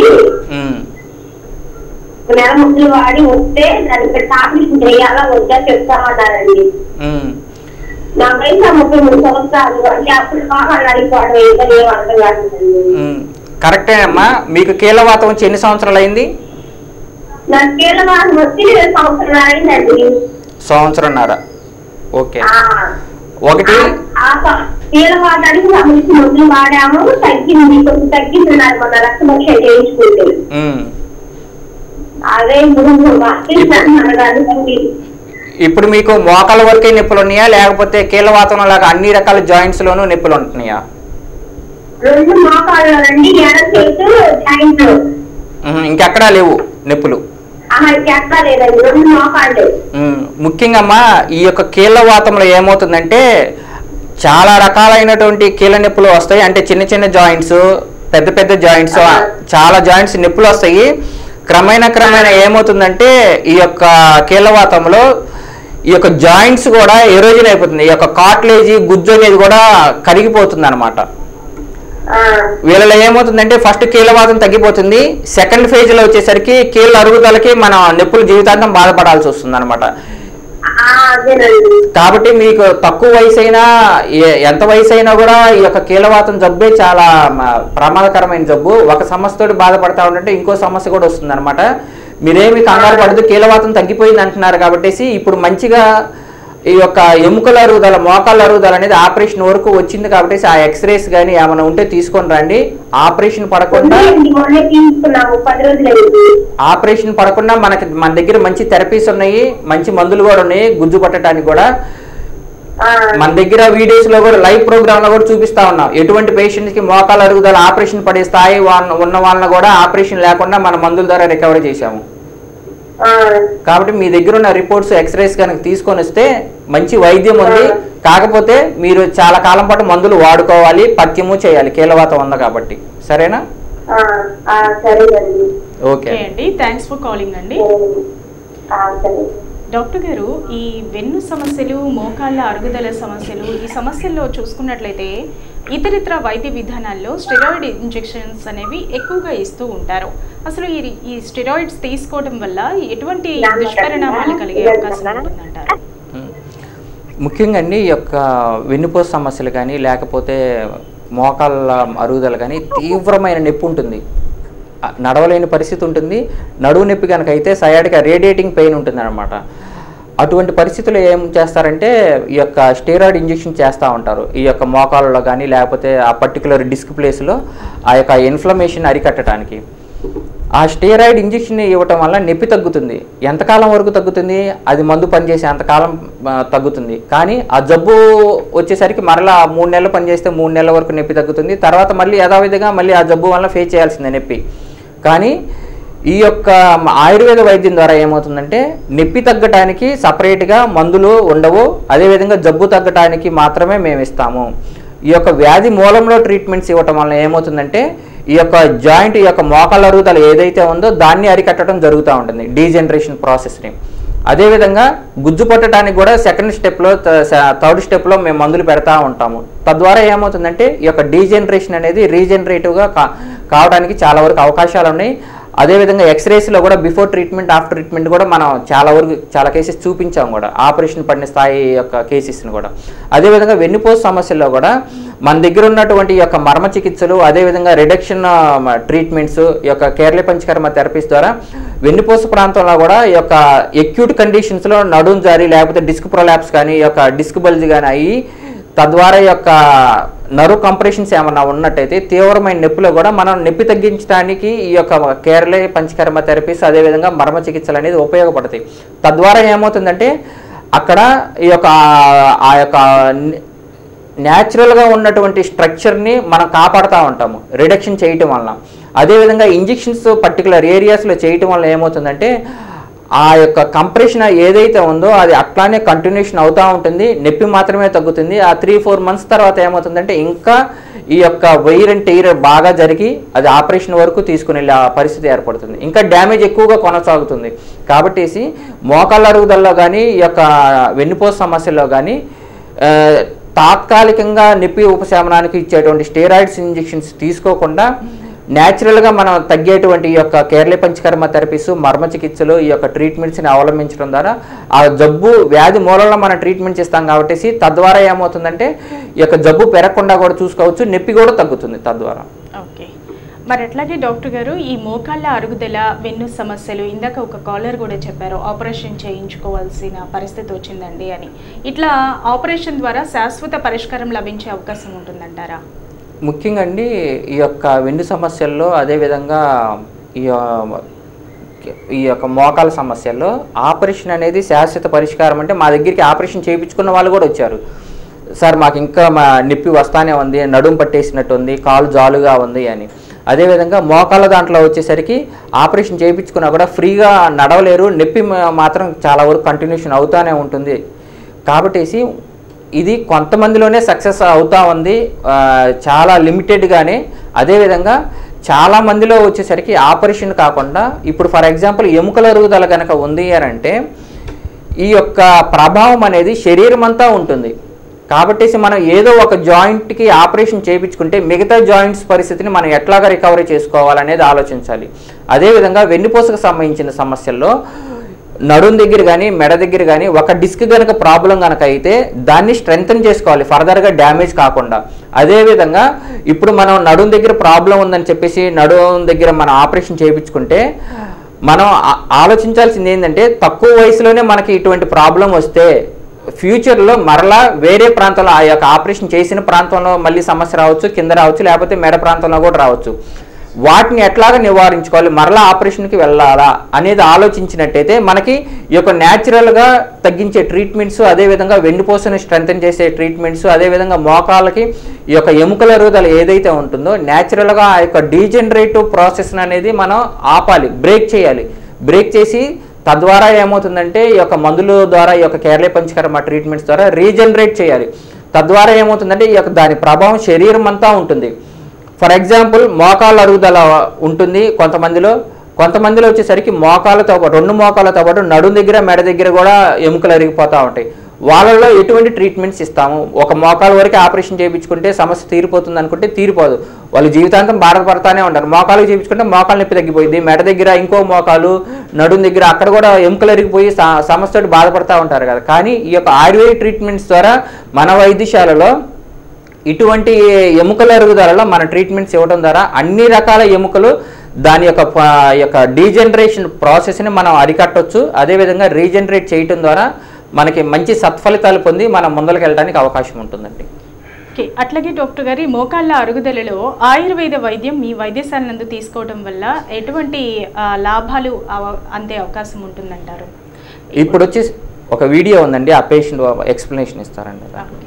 Speaker 7: నెల ముద్దులు వాడి వస్తే దానికి ఆపరేషన్ చేయాలా వద్దా చెప్తామన్నారండి. నా వయసు ముప్పై మూడు సంవత్సరాలు, అంటే అప్పుడు మోకాలు అరిగిపోవడం ఇంకా ఏం అర్థం కాదండి.
Speaker 5: కరెక్టే అమ్మా. మీకు కీలవాతం వచ్చి ఎన్ని సంవత్సరాలు అయింది?
Speaker 7: నాకు కీలవాతం వచ్చి సంవత్సరం అయిందండి.
Speaker 5: సంవత్సరంన్నర. ఓకే, ఒకటి
Speaker 7: కీలవాతానికి సంబంధించి మందులు వాడాము, తగ్గింది, కొంచెం తగ్గింటున్నారు మన రక్త పరీక్ష చేయించుకుంటే. అదే
Speaker 5: ఇప్పుడు మీకు మోకాల వరకే నొప్పులు ఉన్నాయా, లేకపోతే కీలవాతం లాగా అన్ని రకాల జాయింట్స్ లోనూ నొప్పులు ఉంటున్నాయా?
Speaker 7: రెండు మోకాళ్ళు అండి, ఎడ చేతు జాయింట్.
Speaker 5: ఇంకెక్కడా లేవు నొప్పులు? ముఖ్యంగా అమ్మా ఈ యొక్క కీళ్ళవాతంలో ఏమవుతుందంటే చాలా రకాలైనటువంటి కీళ్ళ నొప్పులు వస్తాయి. అంటే చిన్న చిన్న జాయింట్స్, పెద్ద పెద్ద జాయింట్స్, చాలా జాయింట్స్ నొప్పులు వస్తాయి. క్రమేణా క్రమేణా ఏమవుతుందంటే ఈ యొక్క కీళ్ళవాతంలో ఈ యొక్క జాయింట్స్ కూడా ఎరోజన్ అయిపోతుంది. ఈ యొక్క కార్టిలేజ్ గుజ్జు అనేది కూడా కరిగిపోతుంది అనమాట. వీళ్ళలో ఏమవుతుందంటే ఫస్ట్ కీళ్ళవాతం తగ్గిపోతుంది, సెకండ్ ఫేజ్ లో వచ్చేసరికి కీళ్ళ అరుగుదలకి మన నొప్పులు జీవితాంతం బాధపడాల్సి వస్తుంది అనమాట. కాబట్టి మీకు తక్కువ వయసు అయినా ఎంత వయసు అయినా కూడా ఈ యొక్క కీళ్ళవాతం జబ్బే చాలా ప్రమాదకరమైన జబ్బు. ఒక సమస్యతో బాధపడతా ఉంటే ఇంకో సమస్య కూడా వస్తుంది అనమాట. మీరేమి కంగారు పడదు, కీళ్ళవాతం తగ్గిపోయింది అంటున్నారు కాబట్టి ఇప్పుడు మంచిగా ఈ యొక్క ఎముకల అరుగుదల, మోకాళ్ళ అరుగుదల అనేది ఆపరేషన్ వరకు వచ్చింది కాబట్టి ఆ ఎక్స్రేస్ కానీ ఏమైనా ఉంటే తీసుకొని రండి. ఆపరేషన్ పడకుండా ఆపరేషన్ పడకుండా మనకి మన దగ్గర మంచి థెరపీస్ ఉన్నాయి, మంచి మందులు కూడా ఉన్నాయి గుజ్జు పట్టడానికి కూడా. మన దగ్గర వీడియోస్ లో కూడా లైవ్ ప్రోగ్రామ్ లో కూడా చూపిస్తా ఉన్నాం. ఎటువంటి పేషెంట్స్ కి మోకాళ్ళ అరుగుదల ఆపరేషన్ పడే స్థాయి ఉన్న వాళ్ళని కూడా ఆపరేషన్ లేకుండా మన మందుల ద్వారా రికవరీ చేశాము. కాబట్టి మీ దగ్గర ఉన్న రిపోర్ట్స్, ఎక్స్రేస్ కనుక తీసుకొని వస్తే మంచి వైద్యం ఉంది. కాకపోతే మీరు చాలా కాలం పాటు మందులు వాడుకోవాలి, పథ్యము చేయాలి, కీళ్ళవాతం ఉంది కాబట్టి. సరేనా? ఓకే
Speaker 4: అండి, థ్యాంక్స్ ఫర్ కాలింగ్ అండి. డాక్టర్ గారు, ఈ వెన్ను సమస్యలు, మోకాళ్ళ అరుగుదల సమస్యలు, ఈ సమస్యల్లో చూసుకున్నట్లయితే ఇతరితర వైద్య విధానాల్లో స్టెరాయిడ్ ఇంజెక్షన్స్ అనేవి ఎక్కువగా ఇస్తూ ఉంటారు. అసలు ఈ ఈ స్టెరాయిడ్స్ తీసుకోవడం వల్ల ఎటువంటి దుష్పరిణామాలు కలిగే అవకాశం ఉంటుందంటారు?
Speaker 5: ముఖ్యంగా అండి ఈ యొక్క వెన్నుపూస సమస్యలు కానీ లేకపోతే మోకాళ్ళ అరుగుదల కానీ తీవ్రమైన నొప్పి ఉంటుంది, నడవలేని పరిస్థితి ఉంటుంది. నడువు నొప్పి కనుక అయితే సయాటిక రేడియేటింగ్ పెయిన్ ఉంటుంది అనమాట. అటువంటి పరిస్థితుల్లో ఏం చేస్తారంటే ఈ యొక్క స్టెరాయిడ్ ఇంజెక్షన్ చేస్తూ ఉంటారు. ఈ యొక్క మోకాళ్ళలో కానీ లేకపోతే ఆ పర్టికులర్ డిస్క్ ప్లేస్లో ఆ యొక్క ఇన్ఫ్లమేషన్ అరికట్టడానికి ఆ స్టెరాయిడ్ ఇంజెక్షన్ ఇవ్వటం వల్ల నొప్పి తగ్గుతుంది. ఎంతకాలం వరకు తగ్గుతుంది? అది మందు పనిచేసే అంతకాలం తగ్గుతుంది. కానీ ఆ జబ్బు వచ్చేసరికి మరలా మూడు నెలలు పనిచేస్తే మూడు నెలల వరకు నొప్పి తగ్గుతుంది. తర్వాత మళ్ళీ యథావిధిగా మళ్ళీ ఆ జబ్బు వల్ల ఫేస్ చేయాల్సిందే నొప్పి. కానీ ఈ యొక్క ఆయుర్వేద వైద్యం ద్వారా ఏమవుతుందంటే నొప్పి తగ్గటానికి సపరేట్గా మందులు ఉండవు, అదేవిధంగా జబ్బు తగ్గటానికి మాత్రమే మేము ఇస్తాము. ఈ యొక్క వ్యాధి మూలంలో ట్రీట్మెంట్స్ ఇవ్వటం వల్ల ఏమవుతుందంటే ఈ యొక్క జాయింట్ ఈ యొక్క మోకాళ్ళ అరుగుదల ఏదైతే ఉందో దాన్ని అరికట్టడం జరుగుతూ ఉంటుంది, డీజనరేషన్ ప్రాసెస్ని. అదేవిధంగా గుజ్జు పట్టడానికి కూడా సెకండ్ స్టెప్లో థర్డ్ స్టెప్లో మేము మందులు పెడతా ఉంటాము. తద్వారా ఏమవుతుందంటే ఈ యొక్క డీజనరేషన్ అనేది రీజనరేటివ్గా కా కావడానికి చాలా వరకు అవకాశాలు ఉన్నాయి. అదేవిధంగా ఎక్స్రేస్లో కూడా బిఫోర్ ట్రీట్మెంట్ ఆఫ్టర్ ట్రీట్మెంట్ కూడా మనం చాలా వరకు చాలా కేసెస్ చూపించాం కూడా, ఆపరేషన్ పడిన స్థాయి యొక్క కేసెస్ని కూడా. అదేవిధంగా వెన్నుపోసు సమస్యల్లో కూడా మన దగ్గర ఉన్నటువంటి యొక్క మర్మ చికిత్సలు, అదేవిధంగా రిడక్షన్ ట్రీట్మెంట్స్, ఈ యొక్క కేరళ పంచకర్మ థెరపీస్ ద్వారా వెన్నుపోసు ప్రాంతంలో కూడా ఈ యొక్క ఎక్యూట్ కండిషన్స్లో నడుం జారి లేకపోతే డిస్క్ ప్రొలాప్స్ కానీ ఈ యొక్క డిస్క్ బల్జ్ కానీ అయ్యి తద్వారా యొక్క నరు కంప్రెషన్స్ ఏమన్నా ఉన్నట్టయితే తీవ్రమైన నొప్పిలో కూడా మనం నొప్పి తగ్గించడానికి ఈ యొక్క కేరళ పంచకర్మ థెరపీస్ అదేవిధంగా మర్మ చికిత్సలు అనేది ఉపయోగపడతాయి. తద్వారా ఏమవుతుందంటే అక్కడ ఈ యొక్క ఆ యొక్క న్యాచురల్గా ఉన్నటువంటి స్ట్రక్చర్ని మనం కాపాడుతూ ఉంటాము రిడక్షన్ చేయటం వలన. అదేవిధంగా ఇంజెక్షన్స్ పర్టికులర్ ఏరియాస్లో చేయటం వల్ల ఏమవుతుందంటే ఆ యొక్క కంప్రెషన్ ఏదైతే ఉందో అది అట్లానే కంటిన్యూషన్ అవుతూ ఉంటుంది, నొప్పి మాత్రమే తగ్గుతుంది. ఆ త్రీ ఫోర్ మంత్స్ తర్వాత ఏమవుతుందంటే ఇంకా ఈ యొక్క వైర్ అండ్ టెయిర్ బాగా జరిగి అది ఆపరేషన్ వరకు తీసుకుని వెళ్ళే పరిస్థితి ఏర్పడుతుంది, ఇంకా డ్యామేజ్ ఎక్కువగా కొనసాగుతుంది. కాబట్టి మోకాళ్ళ అరుగుదలలో కానీ ఈ యొక్క వెన్నుపోసు సమస్యల్లో కానీ తాత్కాలికంగా నొప్పి ఉపశమనానికి ఇచ్చేటువంటి స్టెరాయిడ్స్ ఇంజెక్షన్స్ తీసుకోకుండా న్యాచురల్గా మనం తగ్గేటువంటి ఈ యొక్క కేరళ పంచకర్మ థెరపీస్ మర్మ చికిత్సలు ఈ యొక్క ట్రీట్మెంట్స్ని అవలంబించడం ద్వారా ఆ జబ్బు వ్యాధి మూలంలో మనం ట్రీట్మెంట్ చేస్తాం కాబట్టి తద్వారా ఏమవుతుందంటే ఈ యొక్క జబ్బు పెరగకుండా కూడా చూసుకోవచ్చు, నొప్పి కూడా తగ్గుతుంది తద్వారా.
Speaker 4: ఓకే, మరి అట్లాగే డాక్టర్ గారు ఈ మోకాళ్ళ అరుగుదల వెన్ను సమస్యలు ఇందాక ఒక కాలర్ కూడా చెప్పారు ఆపరేషన్ చేయించుకోవాల్సిన పరిస్థితి వచ్చిందండి అని. ఇట్లా ఆపరేషన్ ద్వారా శాశ్వత పరిష్కారం లభించే అవకాశం ఉంటుందంటారా?
Speaker 5: ముఖ్యంగా అండి ఈ యొక్క వెన్ను సమస్యల్లో అదేవిధంగా ఈ ఈ యొక్క మోకాల సమస్యల్లో ఆపరేషన్ అనేది శాశ్వత పరిష్కారం. అంటే మా దగ్గరికి ఆపరేషన్ చేయించుకున్న వాళ్ళు కూడా వచ్చారు, సార్ మాకు ఇంకా మా నొప్పి వస్తానే ఉంది, నడుము పట్టేసినట్టు ఉంది, కాలు జాలుగా ఉంది అని. అదేవిధంగా మోకాళ్ళ దాంట్లో వచ్చేసరికి ఆపరేషన్ చేయించుకున్నా కూడా ఫ్రీగా నడవలేరు, నొప్పి మాత్రం చాలా వరకు కంటిన్యూషన్ అవుతూనే ఉంటుంది. కాబట్టి ఇది కొంతమందిలోనే సక్సెస్ అవుతూ ఉంది, చాలా లిమిటెడ్గానే. అదేవిధంగా చాలామందిలో వచ్చేసరికి ఆపరేషన్ కాకుండా ఇప్పుడు ఫర్ ఎగ్జాంపుల్ ఎముకల అరుగుదల కనుక ఉంది అని అంటే ఈ యొక్క ప్రభావం అనేది శరీరం అంతా ఉంటుంది. కాబట్టి మనం ఏదో ఒక జాయింట్కి ఆపరేషన్ చేయించుకుంటే మిగతా జాయింట్స్ పరిస్థితిని మనం ఎట్లాగా రికవరీ చేసుకోవాలనేది ఆలోచించాలి. అదేవిధంగా వెన్నుపూసకు సంబంధించిన సమస్యల్లో నడుం దగ్గర కానీ మెడ దగ్గర కానీ ఒక డిస్క్ కనుక ప్రాబ్లం కనుక అయితే దాన్ని స్ట్రెంగ్తన్ చేసుకోవాలి ఫర్దర్గా డ్యామేజ్ కాకుండా. అదేవిధంగా ఇప్పుడు మనం నడుం దగ్గర ప్రాబ్లం ఉందని చెప్పేసి నడుం దగ్గర మనం ఆపరేషన్ చేయించుకుంటే మనం ఆలోచించాల్సింది ఏంటంటే తక్కువ వయసులోనే మనకి ఇటువంటి ప్రాబ్లం వస్తే ఫ్యూచర్లో మరలా వేరే ప్రాంతంలో ఆ యొక్క ఆపరేషన్ చేసిన ప్రాంతంలో మళ్ళీ సమస్య రావచ్చు, కింద రావచ్చు, లేకపోతే మెడ ప్రాంతంలో కూడా రావచ్చు. వాటిని ఎట్లాగా నివారించుకోవాలి, మరలా ఆపరేషన్కి వెళ్ళాలా అనేది ఆలోచించినట్టయితే మనకి ఈ యొక్క న్యాచురల్గా తగ్గించే ట్రీట్మెంట్స్, అదేవిధంగా వెన్నుపూసని స్ట్రెంగ్తన్ చేసే ట్రీట్మెంట్స్, అదేవిధంగా మోకాళ్ళకి ఈ యొక్క ఎముకల అరుగుదల ఏదైతే ఉంటుందో న్యాచురల్గా ఆ యొక్క డీజనరేటివ్ ప్రాసెస్ అనేది మనం ఆపాలి, బ్రేక్ చేయాలి. బ్రేక్ చేసి తద్వారా ఏమవుతుందంటే ఈ యొక్క మందుల ద్వారా ఈ యొక్క కేరళ పంచకర్మ ట్రీట్మెంట్స్ ద్వారా రీజనరేట్ చేయాలి. తద్వారా ఏమవుతుందంటే ఈ యొక్క దాని ప్రభావం శరీరం అంతా ఉంటుంది. ఫర్ ఎగ్జాంపుల్ మోకాళ్ళ అరుగుదల ఉంటుంది కొంతమందిలో, కొంతమందిలో వచ్చేసరికి మోకాళ్ళతో పాటు రెండు మోకాళ్ళతో పాటు నడుం దగ్గర మెడ దగ్గర కూడా ఎముకలు అరిగిపోతూ ఉంటాయి. వాళ్ళలో ఎటువంటి ట్రీట్మెంట్స్ ఇస్తాము? ఒక మోకాళ్ళ వరకు ఆపరేషన్ చేయించుకుంటే సమస్య తీరిపోతుంది అనుకుంటే తీరిపోదు, వాళ్ళు జీవితాంతం బాధపడతానే ఉంటారు. మోకాలు చేయించుకుంటే మోకాలు నొప్పి తగ్గిపోయింది, మెడ దగ్గర ఇంకో మోకాలు, నడుం దగ్గర అక్కడ కూడా ఎముకలు అరిగిపోయి సమస్యతో బాధపడతా ఉంటారు కదా. కానీ ఈ యొక్క ఆయుర్వేదిక్ ట్రీట్మెంట్స్ ద్వారా మన వైద్యశాలలో ఇటువంటి ఎముకల అరుగుదలలో మన ట్రీట్మెంట్స్ ఇవ్వడం ద్వారా అన్ని రకాల ఎముకలు దాని యొక్క యొక్క డీజనరేషన్ ప్రాసెస్ని మనం అరికట్టవచ్చు. అదేవిధంగా రీజనరేట్ చేయటం ద్వారా మనకి మంచి సత్ఫలితాలు పొంది మనం ముందరికి వెళ్ళడానికి అవకాశం ఉంటుందండి.
Speaker 4: ఓకే, అట్లాగే డాక్టర్ గారి మోకాళ్ళ అరుగుదలలో ఆయుర్వేద వైద్యం మీ వైద్యశాల నందు తీసుకోవడం వల్ల ఎటువంటి లాభాలు అందే అవకాశం ఉంటుందంటారు?
Speaker 5: ఇప్పుడు వచ్చి ఒక వీడియో ఉందండి, ఆ పేషెంట్ ఎక్స్ప్లెనేషన్ ఇస్తారండి.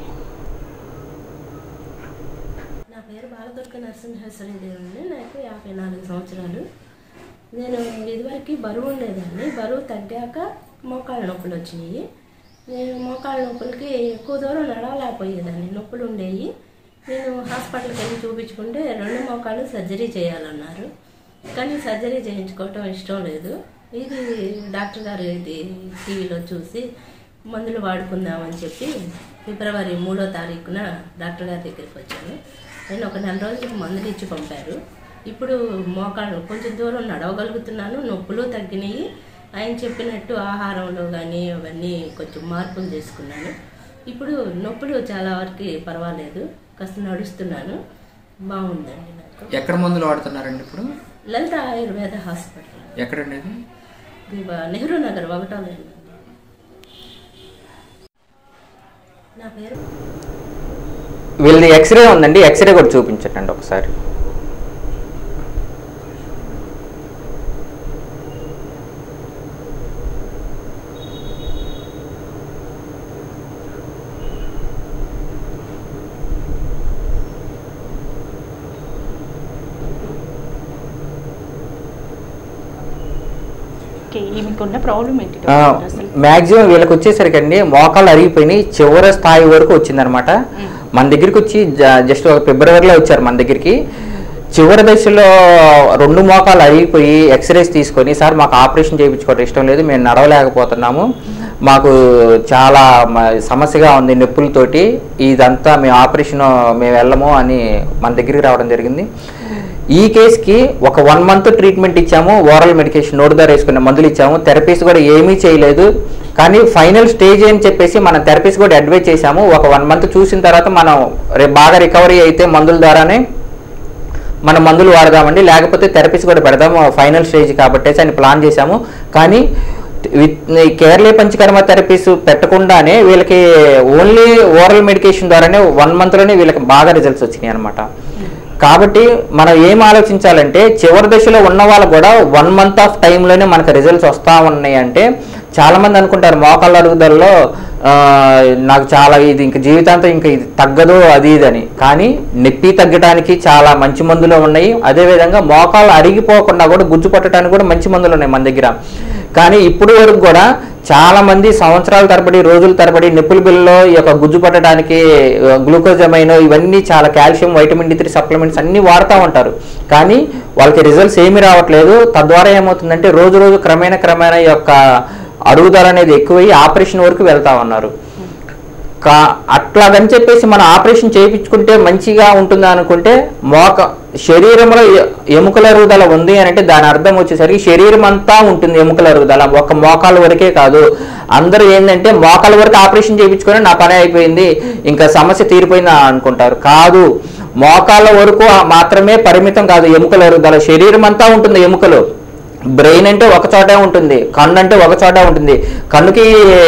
Speaker 8: నా పేరు బాలదుర్గ నరసింహేశ్వరీదేవి, నాకు యాభై నాలుగు సంవత్సరాలు. నేను ఇదివరకు బరువు ఉండేదాన్ని, బరువు తగ్గాక మోకాళ్ళ నొప్పులు వచ్చినాయి. నేను మోకాళ్ళ నొప్పులకి ఎక్కువ దూరం నడవలేకపోయేదాన్ని, నొప్పులు ఉండేవి. నేను హాస్పిటల్కి వెళ్ళి చూపించుకుంటే రెండు మోకాలు సర్జరీ చేయాలన్నారు, కానీ సర్జరీ చేయించుకోవటం ఇష్టం లేదు. ఇది డాక్టర్ గారు ఇది టీవీలో చూసి మందులు వాడుకుందామని చెప్పి ఫిబ్రవరి మూడో తారీఖున డాక్టర్ గారి దగ్గరికి వచ్చాను. నేను ఒక నెల రోజులకు మందులు ఇచ్చి పంపారు. ఇప్పుడు మోకాళ్ళు కొంచెం దూరం నడవగలుగుతున్నాను, నొప్పులు తగ్గినాయి. ఆయన చెప్పినట్టు ఆహారంలో కానీ అవన్నీ కొంచెం మార్పులు చేసుకున్నాను. ఇప్పుడు నొప్పులు చాలా వరకు పర్వాలేదు, కాస్త నడుస్తున్నాను, బాగుందండి నాకు.
Speaker 5: ఎక్కడ మందులు వాడుతున్నారండి ఇప్పుడు?
Speaker 8: లలిత ఆయుర్వేద హాస్పిటల్.
Speaker 5: ఎక్కడండి అది?
Speaker 8: నెహ్రూ నగర్ ఒకటో లైన్. నా పేరు
Speaker 5: వీళ్ళది ఎక్స్రే ఉందండి, ఎక్స్రే కూడా చూపించండి ఒకసారి. మ్యాక్సిమం వీళ్ళకి వచ్చేసరికి అండి మోకాళ్ళు అరిగిపోయినాయి, చివరి స్థాయి వరకు వచ్చిందనమాట. మన దగ్గరికి వచ్చి జస్ట్ ఒక ఫిబ్రవరిలో వచ్చారు మన దగ్గరికి. చివరి దశలో రెండు మోకాలు అరిగిపోయి ఎక్స్రేస్ తీసుకొని, సార్ మాకు ఆపరేషన్ చేయించుకోవడం ఇష్టం లేదు, మేము నడవలేకపోతున్నాము, మాకు చాలా సమస్యగా ఉంది నొప్పులతోటి, ఇదంతా మేము ఆపరేషన్ మేము వెళ్ళము అని మన దగ్గరికి రావడం జరిగింది. ఈ కేసుకి ఒక వన్ మంత్ ట్రీట్మెంట్ ఇచ్చాము, ఓరల్ మెడికేషన్ నోటు ద్వారా వేసుకున్న మందులు ఇచ్చాము, థెరపీస్ కూడా ఏమీ చేయలేదు. కానీ ఫైనల్ స్టేజ్ అని చెప్పేసి మనం థెరపీస్ కూడా అడ్వైజ్ చేశాము. ఒక వన్ మంత్ చూసిన తర్వాత మనం బాగా రికవరీ అయితే మందుల ద్వారానే మనం మందులు వాడదామండి, లేకపోతే థెరపీస్ కూడా పెడదాము ఫైనల్ స్టేజ్ కాబట్టి అని ప్లాన్ చేశాము. కానీ కేరళ పంచకర్మ థెరపీస్ పెట్టకుండానే వీళ్ళకి ఓన్లీ ఓరల్ మెడికేషన్ ద్వారానే వన్ మంత్లోనే వీళ్ళకి బాగా రిజల్ట్స్ వచ్చినాయి అనమాట. కాబట్టి మనం ఏం ఆలోచించాలంటే చివరి దశలో ఉన్న వాళ్ళు కూడా వన్ మంత్ ఆఫ్ టైంలోనే మనకు రిజల్ట్స్ వస్తూ ఉన్నాయి. అంటే చాలామంది అనుకుంటారు మోకాళ్ళ అరుగుదలలో నాకు చాలా ఇది ఇంక జీవితాంతం ఇంకా ఇది తగ్గదు అది ఇదని, కానీ నొప్పి తగ్గడానికి చాలా మంచి మందులు ఉన్నాయి. అదేవిధంగా మోకాళ్ళు అరిగిపోకుండా కూడా గుజ్జు పట్టడానికి కూడా మంచి మందులు ఉన్నాయి మన దగ్గర. కానీ ఇప్పుడు వరకు కూడా చాలా మంది సంవత్సరాల తరబడి రోజుల తరబడి నొప్పుల బిల్లలో ఈ యొక్క గుజ్జు పట్టడానికి గ్లూకోజమైన్ ఇవన్నీ చాలా calcium vitamin D three supplements అన్నీ వాడుతూ ఉంటారు, కానీ వాళ్ళకి రిజల్ట్స్ ఏమీ రావట్లేదు. తద్వారా ఏమవుతుందంటే రోజు రోజు క్రమేణా క్రమేణా ఈ యొక్క అరుగుదల అనేది ఎక్కువై ఆపరేషన్ వరకు వెళ్తా ఉన్నారు. కా అట్లాగని చెప్పేసి మనం ఆపరేషన్ చేయించుకుంటే మంచిగా ఉంటుంది అనుకుంటే మోక శరీరంలో ఎముకల అరుగుదల ఉంది అని అంటే దాని అర్థం వచ్చేసరికి శరీరం అంతా ఉంటుంది ఎముకల అరుగుదల, ఒక మోకాళ్ళ వరకే కాదు. అందరూ ఏంటంటే మోకాళ్ళ వరకు ఆపరేషన్ చేయించుకొని నా పని అయిపోయింది ఇంకా సమస్య తీరిపోయిందా అనుకుంటారు. కాదు, మోకాళ్ళ వరకు మాత్రమే పరిమితం కాదు ఎముకల అరుగుదల, శరీరం అంతా ఉంటుంది ఎముకలు. బ్రెయిన్ అంటే ఒక చోటే ఉంటుంది, కన్ను అంటే ఒక చోటే ఉంటుంది. కన్నుకి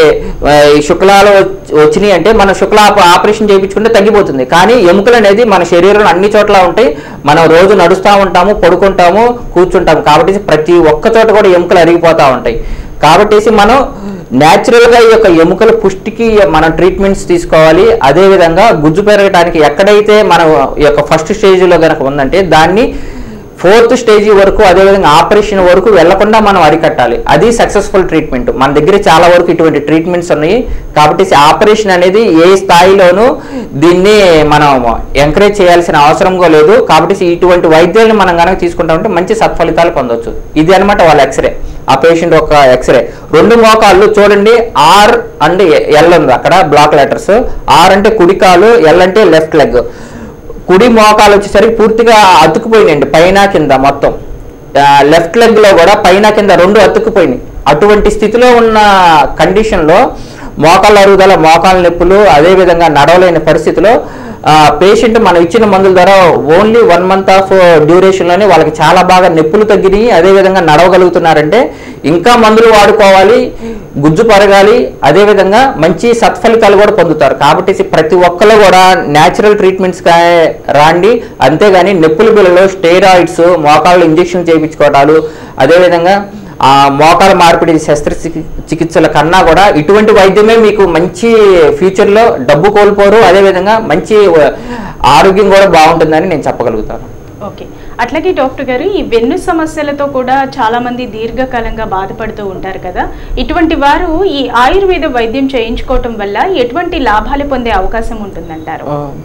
Speaker 5: శుక్లాలు వచ్చినాయి అంటే మన శుక్ల ఆపరేషన్ చేయించుకుంటే తగ్గిపోతుంది, కానీ ఎముకలు అనేది మన శరీరంలో అన్ని చోట్ల ఉంటాయి. మనం రోజు నడుస్తూ ఉంటాము, పడుకుంటాము, కూర్చుంటాము, కాబట్టి ప్రతి ఒక్క చోట కూడా ఎముకలు అరిగిపోతూ ఉంటాయి. కాబట్టి మనం న్యాచురల్గా ఈ యొక్క ఎముకల పుష్టికి మనం ట్రీట్మెంట్స్ తీసుకోవాలి. అదేవిధంగా గుజ్జు పెరగడానికి ఎక్కడైతే మనం ఈ యొక్క ఫస్ట్ స్టేజ్లో కనుక ఉందంటే దాన్ని ఫోర్త్ స్టేజ్ వరకు అదేవిధంగా ఆపరేషన్ వరకు వెళ్లకుండా మనం అరికట్టాలి. అది సక్సెస్ఫుల్ ట్రీట్మెంట్. మన దగ్గర చాలా వరకు ఇటువంటి ట్రీట్మెంట్స్ ఉన్నాయి. కాబట్టి ఆపరేషన్ అనేది ఏ స్థాయిలోనూ దీన్ని మనం ఎంకరేజ్ చేయాల్సిన అవసరంగా లేదు. కాబట్టి ఇటువంటి వైద్యాలను మనం కనుక తీసుకుంటామంటే మంచి సత్ఫలితాలు పొందవచ్చు. ఇది అనమాట వాళ్ళ ఎక్స్రే, ఆ పేషెంట్ ఒక ఎక్స్రే. రెండు మోకాళ్ళు చూడండి, ఆర్ అండ్ ఎల్ ఉంది అక్కడ బ్లాక్ లెటర్స్. ఆర్ అంటే కుడికాలు, ఎల్ అంటే లెఫ్ట్ లెగ్. కుడి మోకాలు వచ్చేసరికి పూర్తిగా అతుక్కుపోయినాయండి పైన కింద మొత్తం. లెఫ్ట్ లెగ్ లో కూడా పైన కింద రెండు అతుక్కుపోయినాయి. అటువంటి స్థితిలో ఉన్న కండిషన్లో మోకాళ్ళ అరుగుదల, మోకాళ్ళ నొప్పులు, అదేవిధంగా నడవలేని పరిస్థితిలో పేషెంట్ మనం ఇచ్చిన మందుల ద్వారా ఓన్లీ వన్ మంత్ ఆఫ్ డ్యూరేషన్లోనే వాళ్ళకి చాలా బాగా నొప్పులు తగ్గినాయి, అదేవిధంగా నడవగలుగుతున్నారంటే ఇంకా మందులు వాడుకోవాలి, గుజ్జు పరగాలి, అదేవిధంగా మంచి సత్ఫలితాలు కూడా పొందుతారు. కాబట్టి ప్రతి ఒక్కరు కూడా న్యాచురల్ ట్రీట్మెంట్స్ రాండి, అంతేగాని నొప్పుల బిళ్ళలో స్టెరాయిడ్స్, మోకాళ్ళు ఇంజక్షన్ చేయించుకోవటాలు, అదేవిధంగా ఆ మోకాల మార్పిడి శస్త్రచికి చికిత్సల కన్నా కూడా ఇటువంటి వైద్యమే మీకు మంచి ఫ్యూచర్లో డబ్బు కోల్పోరు, అదేవిధంగా మంచి ఆరోగ్యం కూడా బాగుంటుందని నేను చెప్పగలుగుతాను.
Speaker 4: ఓకే, అట్లాగే డాక్టర్ గారు ఈ వెన్ను సమస్యలతో కూడా చాలా మంది దీర్ఘకాలంగా బాధపడుతూ ఉంటారు కదా, ఇటువంటి వారు ఈ ఆయుర్వేద వైద్యం చేయించుకోవటం వల్ల ఎటువంటి లాభాలు పొందే అవకాశం ఉంటుందంటారు?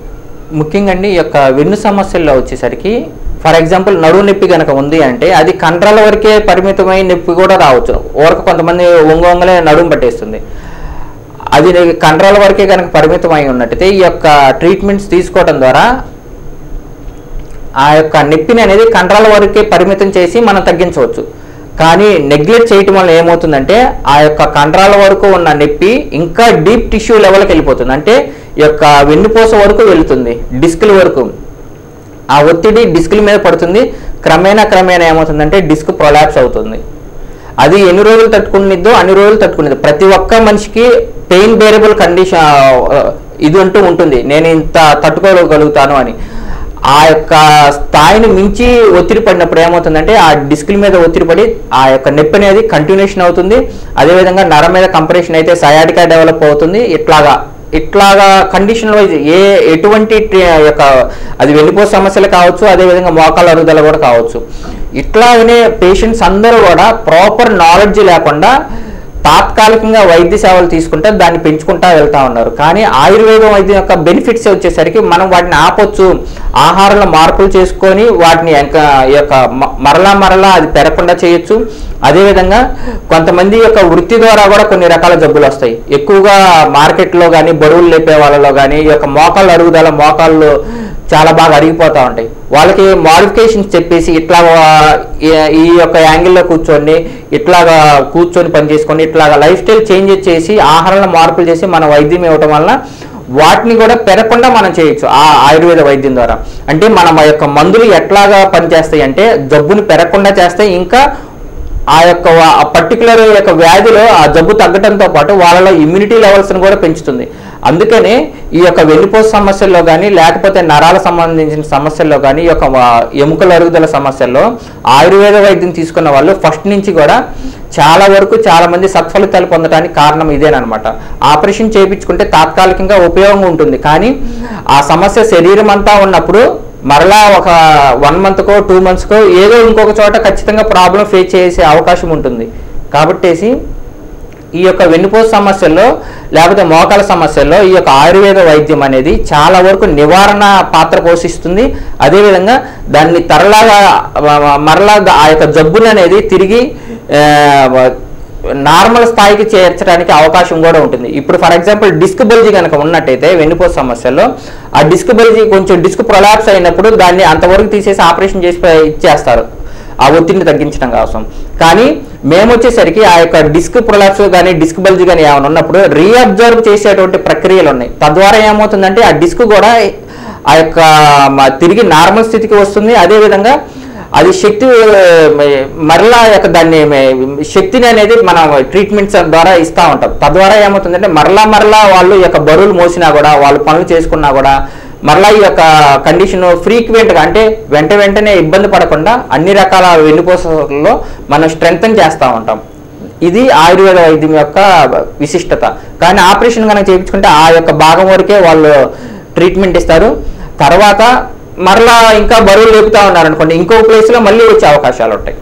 Speaker 5: ముఖ్యంగా అండి ఈ యొక్క వెన్ను సమస్యల్లో వచ్చేసరికి ఫర్ ఎగ్జాంపుల్ నడువు నొప్పి కనుక ఉంది అంటే అది కండరాల వరకే పరిమితమైన నొప్పి కూడా రావచ్చు. ఊరకు కొంతమంది ఒంగొంగలే నడుము పట్టేస్తుంది. అది కండరాల వరకే కనుక పరిమితమై ఉన్నట్టయితే ఈ యొక్క ట్రీట్మెంట్స్ తీసుకోవడం ద్వారా ఆ యొక్క నొప్పిని అనేది కండరాల వరకే పరిమితం చేసి మనం తగ్గించవచ్చు. కానీ నెగ్లెక్ట్ చేయటం వల్ల ఏమవుతుందంటే ఆ యొక్క కండరాల వరకు ఉన్న నొప్పి ఇంకా డీప్ టిష్యూ లెవెల్కి వెళ్ళిపోతుంది. అంటే ఈ యొక్క వెన్నుపూస వరకు వెళుతుంది, డిస్కుల వరకు. ఆ ఒత్తిడి డిస్కుల మీద పడుతుంది. క్రమేణా క్రమేణా ఏమవుతుందంటే డిస్క్ ప్రొలాప్స్ అవుతుంది. అది ఎన్ని రోజులు తట్టుకునిద్దో అన్ని రోజులు తట్టుకునేది. ప్రతి ఒక్క మనిషికి పెయిన్ బేరబుల్ కండిషన్ ఇది అంటూ ఉంటుంది, నేను ఇంత తట్టుకోగలుగుతాను అని. ఆ యొక్క స్థాయిని మించి ఒత్తిడి పడినప్పుడు ఏమవుతుందంటే ఆ డిస్కుల మీద ఒత్తిడి పడి ఆ యొక్క నొప్పి అనేది కంటిన్యూషన్ అవుతుంది. అదేవిధంగా నరం మీద కంప్రెషన్ అయితే సయాటికా డెవలప్ అవుతుంది. ఇట్లాగా ఇట్లాగా కండిషన్ వైజ్ ఏ ఎటువంటి యొక్క అది వెన్నుపూస సమస్యలు కావచ్చు, అదేవిధంగా మోకాళ్ళ అరుగుదల కూడా కావచ్చు. ఇట్లాగనే పేషెంట్స్ అందరూ కూడా ప్రాపర్ నాలెడ్జ్ లేకుండా తాత్కాలికంగా వైద్య సేవలు తీసుకుంటే దాన్ని పెంచుకుంటా వెళ్తా ఉన్నారు. కానీ ఆయుర్వేదం వైద్యం యొక్క బెనిఫిట్స్ వచ్చేసరికి మనం వాటిని ఆపొచ్చు, ఆహారంలో మార్పులు చేసుకొని వాటిని ఇంకా యొక్క మరలా మరలా అది పెరగకుండా చేయొచ్చు. అదేవిధంగా కొంతమంది యొక్క వృత్తి ద్వారా కూడా కొన్ని రకాల జబ్బులు వస్తాయి. ఎక్కువగా మార్కెట్లో కానీ బరువులు లేపే వాళ్ళలో కానీ ఈ యొక్క మోకాళ్ళు అరుగుదల, మోకాళ్ళు చాలా బాగా అరిగిపోతూ ఉంటాయి. వాళ్ళకి మోడిఫికేషన్స్ చెప్పేసి ఇట్లా ఈ యొక్క యాంగిల్లో కూర్చొని ఇట్లాగా కూర్చొని పని చేసుకొని ఇట్లాగా లైఫ్ స్టైల్ చేంజెస్ చేసి ఆహారంలో మార్పులు చేసి మన వైద్యం ఇవ్వటం వల్ల వాటిని కూడా పెరగకుండా మనం చేయొచ్చు ఆ ఆయుర్వేద వైద్యం ద్వారా. అంటే మన యొక్క మందులు ఎట్లాగా పనిచేస్తాయి అంటే జబ్బుని పెరగకుండా చేస్తాయి, ఇంకా ఆ యొక్క పర్టికులర్ యొక్క వ్యాధిలో ఆ జబ్బు తగ్గడంతో పాటు వాళ్ళలో ఇమ్యూనిటీ లెవెల్స్ని కూడా పెంచుతుంది. అందుకనే ఈ యొక్క వెన్నుపూస సమస్యల్లో కానీ లేకపోతే నరాల సంబంధించిన సమస్యల్లో కానీ ఈ యొక్క ఎముకల అరుగుదల సమస్యల్లో ఆయుర్వేద వైద్యం తీసుకున్న వాళ్ళు ఫస్ట్ నుంచి కూడా చాలా వరకు చాలా మంది సత్ఫలితాలు పొందడానికి కారణం ఇదేనమాట. ఆపరేషన్ చేయించుకుంటే తాత్కాలికంగా ఉపయోగం ఉంటుంది, కానీ ఆ సమస్య శరీరం అంతా ఉన్నప్పుడు మరలా ఒక వన్ మంత్కో టూ మంత్స్కో ఏదో ఇంకొక చోట ఖచ్చితంగా ప్రాబ్లం ఫేస్ చేసే అవకాశం ఉంటుంది. కాబట్టేసి ఈ యొక్క వెన్నుపూస సమస్యల్లో లేకపోతే మోకాల సమస్యల్లో ఈ యొక్క ఆయుర్వేద వైద్యం అనేది చాలా వరకు నివారణ పాత్ర పోషిస్తుంది. అదేవిధంగా దాన్ని తరలాగా మరలా ఆ యొక్క జబ్బుని అనేది తిరిగి నార్మల్ స్థాయికి చేర్చడానికి అవకాశం కూడా ఉంటుంది. ఇప్పుడు ఫర్ ఎగ్జాంపుల్ డిస్క్ బల్జీ కనుక ఉన్నట్టయితే వెన్నుపూస సమస్యల్లో ఆ డిస్క్ బల్జీ కొంచెం డిస్క్ ప్రొలాప్స్ అయినప్పుడు దాన్ని అంతవరకు తీసేసి ఆపరేషన్ చేసి ఇచ్చేస్తారు ఆ ఒత్తిడిని తగ్గించడం కోసం. కానీ మేము వచ్చేసరికి ఆ యొక్క డిస్క్ ప్రొలాప్స్ కానీ డిస్క్ బల్జీ కానీ ఏమైనా ఉన్నప్పుడు రీఅబ్జర్వ్ చేసేటువంటి ప్రక్రియలు ఉన్నాయి. తద్వారా ఏమవుతుందంటే ఆ డిస్క్ కూడా ఆ యొక్క తిరిగి నార్మల్ స్థితికి వస్తుంది. అదేవిధంగా అది శక్తి మరలా యొక్క దాన్ని శక్తిని అనేది మనం ట్రీట్మెంట్స్ ద్వారా ఇస్తూ ఉంటాం. తద్వారా ఏమవుతుందంటే మరలా మరలా వాళ్ళు యొక్క బరువులు మోసినా కూడా వాళ్ళు పనులు చేసుకున్నా కూడా మరలా ఈ యొక్క కండిషన్ ఫ్రీక్వెంట్గా అంటే వెంట వెంటనే ఇబ్బంది పడకుండా అన్ని రకాల వెన్నుపూసల్లో మనం స్ట్రెంగ్తన్ చేస్తూ ఉంటాం. ఇది ఆయుర్వేద వైద్యం యొక్క విశిష్టత. కానీ ఆపరేషన్ కనుక చేయించుకుంటే ఆ యొక్క భాగం వరకే వాళ్ళు ట్రీట్మెంట్ ఇస్తారు. తర్వాత మరలా ఇంకా బరువులు లేపుతా ఉన్నారనుకోండి ఇంకో ప్లేస్లో మళ్ళీ వచ్చే అవకాశాలు ఉంటాయి.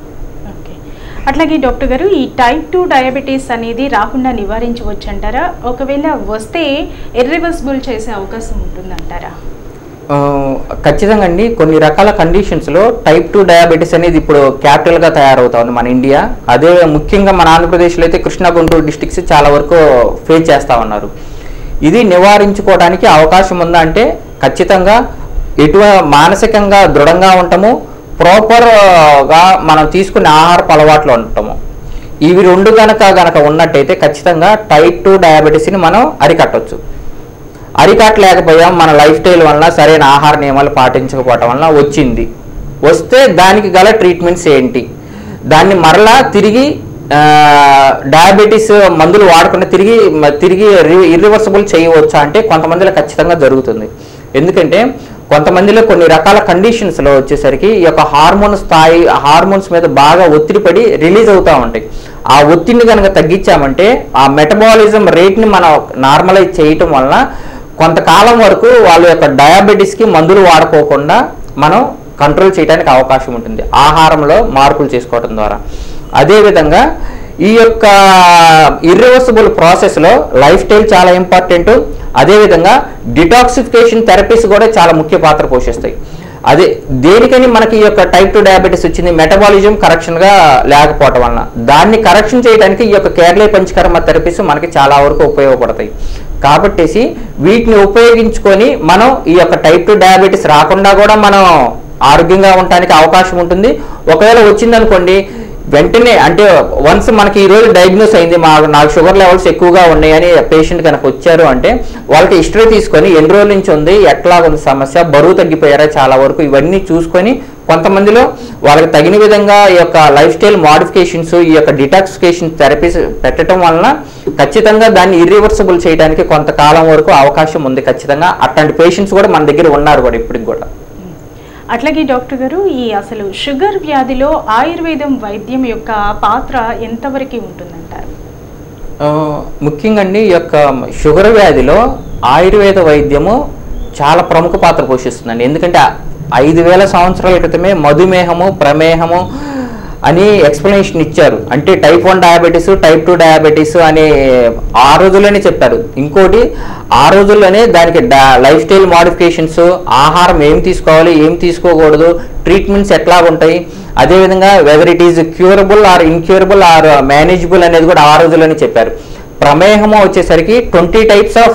Speaker 4: అట్లాగే డాక్టర్ గారు, ఈ టైప్ టూ డయాబెటీస్ అనేది రాకుండా నివారించవచ్చు అంటారా? ఒకవేళ వస్తే ఇర్రివర్సిబుల్ చేసే అవకాశం ఉంటుందంటారా?
Speaker 5: ఖచ్చితంగా అండి. కొన్ని రకాల కండిషన్స్లో టైప్ టూ డయాబెటీస్ అనేది ఇప్పుడు క్యాపిటల్గా తయారవుతా ఉంది మన ఇండియా. అదే ముఖ్యంగా మన ఆంధ్రప్రదేశ్లో అయితే కృష్ణా, గుంటూరు డిస్ట్రిక్ట్స్ చాలా వరకు ఫేస్ చేస్తూ ఉన్నారు. ఇది నివారించుకోవడానికి అవకాశం ఉందా అంటే ఖచ్చితంగా ఎటు మానసికంగా దృఢంగా ఉంటాము, ప్రాపర్గా మనం తీసుకునే ఆహారపు అలవాట్లు ఉంటాము. ఇవి రెండు కనుక గనక ఉన్నట్టయితే ఖచ్చితంగా టైప్ టూ డయాబెటీస్ని మనం అరికట్టవచ్చు. అరికట్టలేకపోయాం మన లైఫ్ స్టైల్ వలన, సరైన ఆహార నియమాలు పాటించకపోవటం వలన వచ్చింది. వస్తే దానికి గల ట్రీట్మెంట్స్ ఏంటి, దాన్ని మరలా తిరిగి డయాబెటీస్ మందులు వాడకుండా తిరిగి తిరిగి ఇర్రివర్సిబుల్ చేయవచ్చా అంటే కొంతమందిలో ఖచ్చితంగా జరుగుతుంది. ఎందుకంటే కొంతమందిలో కొన్ని రకాల కండిషన్స్లో వచ్చేసరికి ఈ యొక్క హార్మోన్ స్థాయి హార్మోన్స్ మీద బాగా ఒత్తిడి పడి రిలీజ్ అవుతూ ఉంటాయి. ఆ ఒత్తిడిని కనుక తగ్గించామంటే ఆ మెటబాలిజం రేట్ని మనం నార్మలైజ్ చేయటం వలన కొంతకాలం వరకు వాళ్ళ యొక్క డయాబెటీస్కి మందులు వాడుకోకుండా మనం కంట్రోల్ చేయడానికి అవకాశం ఉంటుంది ఆహారంలో మార్పులు చేసుకోవడం ద్వారా. అదేవిధంగా ఈ యొక్క ఇర్రివర్సిబుల్ ప్రాసెస్లో లైఫ్ స్టైల్ చాలా ఇంపార్టెంట్. అదేవిధంగా డిటాక్సిఫికేషన్ థెరపీస్ కూడా చాలా ముఖ్య పాత్ర పోషిస్తాయి. అదే దేనికని మనకి ఈ యొక్క టైప్ టూ డయాబెటీస్ వచ్చింది, మెటబాలిజం కరెక్షన్గా లేకపోవటం వలన. దాన్ని కరెక్షన్ చేయడానికి ఈ యొక్క కేరళ పంచకర్మ థెరపీస్ మనకి చాలా వరకు ఉపయోగపడతాయి. కాబట్టేసి వీటిని ఉపయోగించుకొని మనం ఈ యొక్క టైప్ టూ డయాబెటీస్ రాకుండా కూడా మనం ఆరోగ్యంగా ఉండడానికి అవకాశం ఉంటుంది. ఒకవేళ వచ్చిందనుకోండి వెంటనే, అంటే వన్స్ మనకి ఈరోజు డయాగ్నోస్ అయింది, మా నాకు షుగర్ లెవెల్స్ ఎక్కువగా ఉన్నాయని పేషెంట్ కనుక వచ్చారు అంటే వాళ్ళకి హిస్టరీ తీసుకొని ఎన్ని రోజుల నుంచి ఉంది, ఎట్లా ఉంది సమస్య, బరువు తగ్గిపోయారా చాలా వరకు, ఇవన్నీ చూసుకొని కొంతమందిలో వాళ్ళకి తగిన విధంగా ఈ యొక్క లైఫ్ స్టైల్ మోడిఫికేషన్స్, ఈ యొక్క డిటాక్సిఫికేషన్ థెరపీస్ పెట్టడం వలన ఖచ్చితంగా దాన్ని ఇర్రివర్సిబుల్ చేయడానికి కొంతకాలం వరకు అవకాశం ఉంది. ఖచ్చితంగా అట్లాంటి పేషెంట్స్ కూడా మన దగ్గర ఉన్నారు కూడా ఇప్పటికి కూడా.
Speaker 4: అట్లాగే డాక్టర్ గారు, ఈ అసలు షుగర్ వ్యాధిలో ఆయుర్వేదం వైద్యం యొక్క పాత్ర ఎంతవరకు ఉంటుందంటారు?
Speaker 5: ముఖ్యంగా అండి ఈ యొక్క షుగర్ వ్యాధిలో ఆయుర్వేద వైద్యము చాలా ప్రముఖ పాత్ర పోషిస్తుందండి. ఎందుకంటే ఐదు వేల సంవత్సరాల క్రితమే మధుమేహము, ప్రమేహము అని ఎక్స్ప్లెనేషన్ ఇచ్చారు. అంటే type one diabetes, type two diabetes అని ఆ రోజుల్లోనే చెప్పారు. ఇంకోటి ఆ రోజుల్లోనే దానికి లైఫ్ స్టైల్ మోడిఫికేషన్స్, ఆహారం ఏం తీసుకోవాలి, ఏం తీసుకోకూడదు, ట్రీట్మెంట్స్ ఎట్లా ఉంటాయి, అదేవిధంగా whether it is curable or incurable or manageable అనేది కూడా ఆ రోజుల్లోనే చెప్పారు. ప్రమేహము వచ్చేసరికి ట్వంటీ టైప్స్ ఆఫ్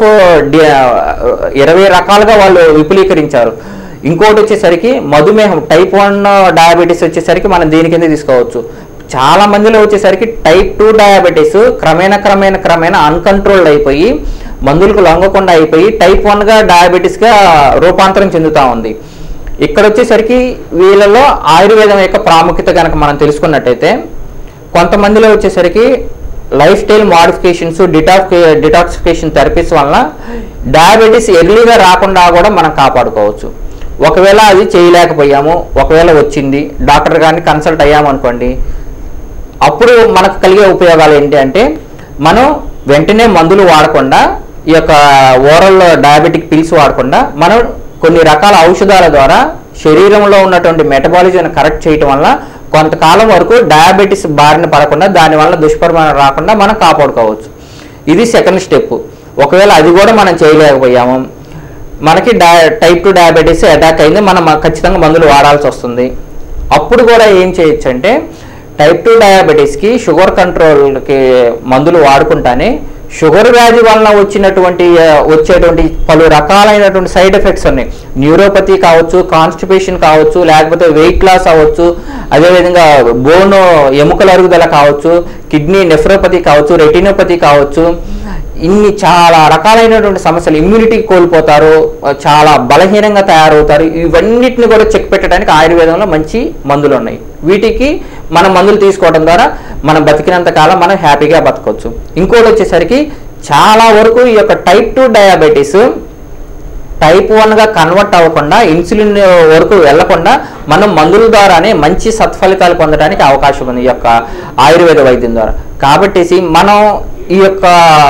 Speaker 5: ఇరవై రకాలుగా వాళ్ళు విపులీకరించారు. ఇంకోటి వచ్చేసరికి మధుమేహం టైప్ వన్ డయాబెటీస్ వచ్చేసరికి మనం దీని కింద తీసుకోవచ్చు. చాలా మందిలో వచ్చేసరికి టైప్ టూ డయాబెటీస్ క్రమేణా క్రమేణా క్రమేణా అన్కంట్రోల్డ్ అయిపోయి మందులకు లొంగకుండా అయిపోయి టైప్ వన్గా డయాబెటీస్గా రూపాంతరం చెందుతూ ఉంది. ఇక్కడ వచ్చేసరికి వీళ్ళలో ఆయుర్వేదం యొక్క ప్రాముఖ్యత కనుక మనం తెలుసుకున్నట్టయితే కొంతమందిలో వచ్చేసరికి life style modifications, detox detoxification therapies వలన డయాబెటీస్ ఎర్లీగా రాకుండా కూడా మనం కాపాడుకోవచ్చు. ఒకవేళ అది చేయలేకపోయాము, ఒకవేళ వచ్చింది, డాక్టర్ గారిని కన్సల్ట్ అయ్యాము అనుకోండి, అప్పుడు మనకు కలిగే ఉపయోగాలు ఏంటి అంటే మనం వెంటనే మందులు వాడకుండా ఈ యొక్క ఓరల్ డయాబెటిక్ పిల్స్ వాడకుండా మనం కొన్ని రకాల ఔషధాల ద్వారా శరీరంలో ఉన్నటువంటి మెటబాలిజం కరెక్ట్ చేయటం వల్ల కొంతకాలం వరకు డయాబెటీస్ బారిన పడకుండా దానివల్ల దుష్పరిణామాలు రాకుండా మనం కాపాడుకోవచ్చు. ఇది సెకండ్ స్టెప్. ఒకవేళ అది కూడా మనం చేయలేకపోయాము, మనకి డయా టైప్ టూ డయాబెటీస్ అటాక్ అయింది, మనం ఖచ్చితంగా మందులు వాడాల్సి వస్తుంది. అప్పుడు కూడా ఏం చేయొచ్చు అంటే టైప్ టూ డయాబెటీస్కి షుగర్ కంట్రోల్కి మందులు వాడుకుంటానే షుగర్ వ్యాధి వలన వచ్చినటువంటి వచ్చేటువంటి పలు రకాలైనటువంటి సైడ్ ఎఫెక్ట్స్ ఉన్నాయి. న్యూరోపతి కావచ్చు, కాన్స్టిపేషన్ కావచ్చు, లేకపోతే వెయిట్ లాస్ అవ్వచ్చు, అదేవిధంగా బోన్ ఎముకల అరుగుదల కావచ్చు, కిడ్నీ నెఫ్రోపతి కావచ్చు, రెటినోపతి కావచ్చు, ఇన్ని చాలా రకాలైనటువంటి సమస్యలు, ఇమ్యూనిటీ కోల్పోతారు, చాలా బలహీనంగా తయారవుతారు. ఇవన్నిటిని కూడా చెక్ పెట్టడానికి ఆయుర్వేదంలో మంచి మందులు ఉన్నాయి. వీటికి మనం మందులు తీసుకోవడం ద్వారా మనం బతికినంత కాలం మనం హ్యాపీగా బతకవచ్చు. ఇంకోటి వచ్చేసరికి చాలా వరకు ఈ యొక్క టైప్ టూ డయాబెటీస్ టైప్ వన్గా కన్వర్ట్ అవ్వకుండా ఇన్సులిన్ వరకు వెళ్లకుండా మనం మందుల ద్వారానే మంచి సత్ఫలితాలు పొందడానికి అవకాశం ఉంది ఈ యొక్క ఆయుర్వేద వైద్యం ద్వారా. కాబట్టేసి మనం ఈ యొక్క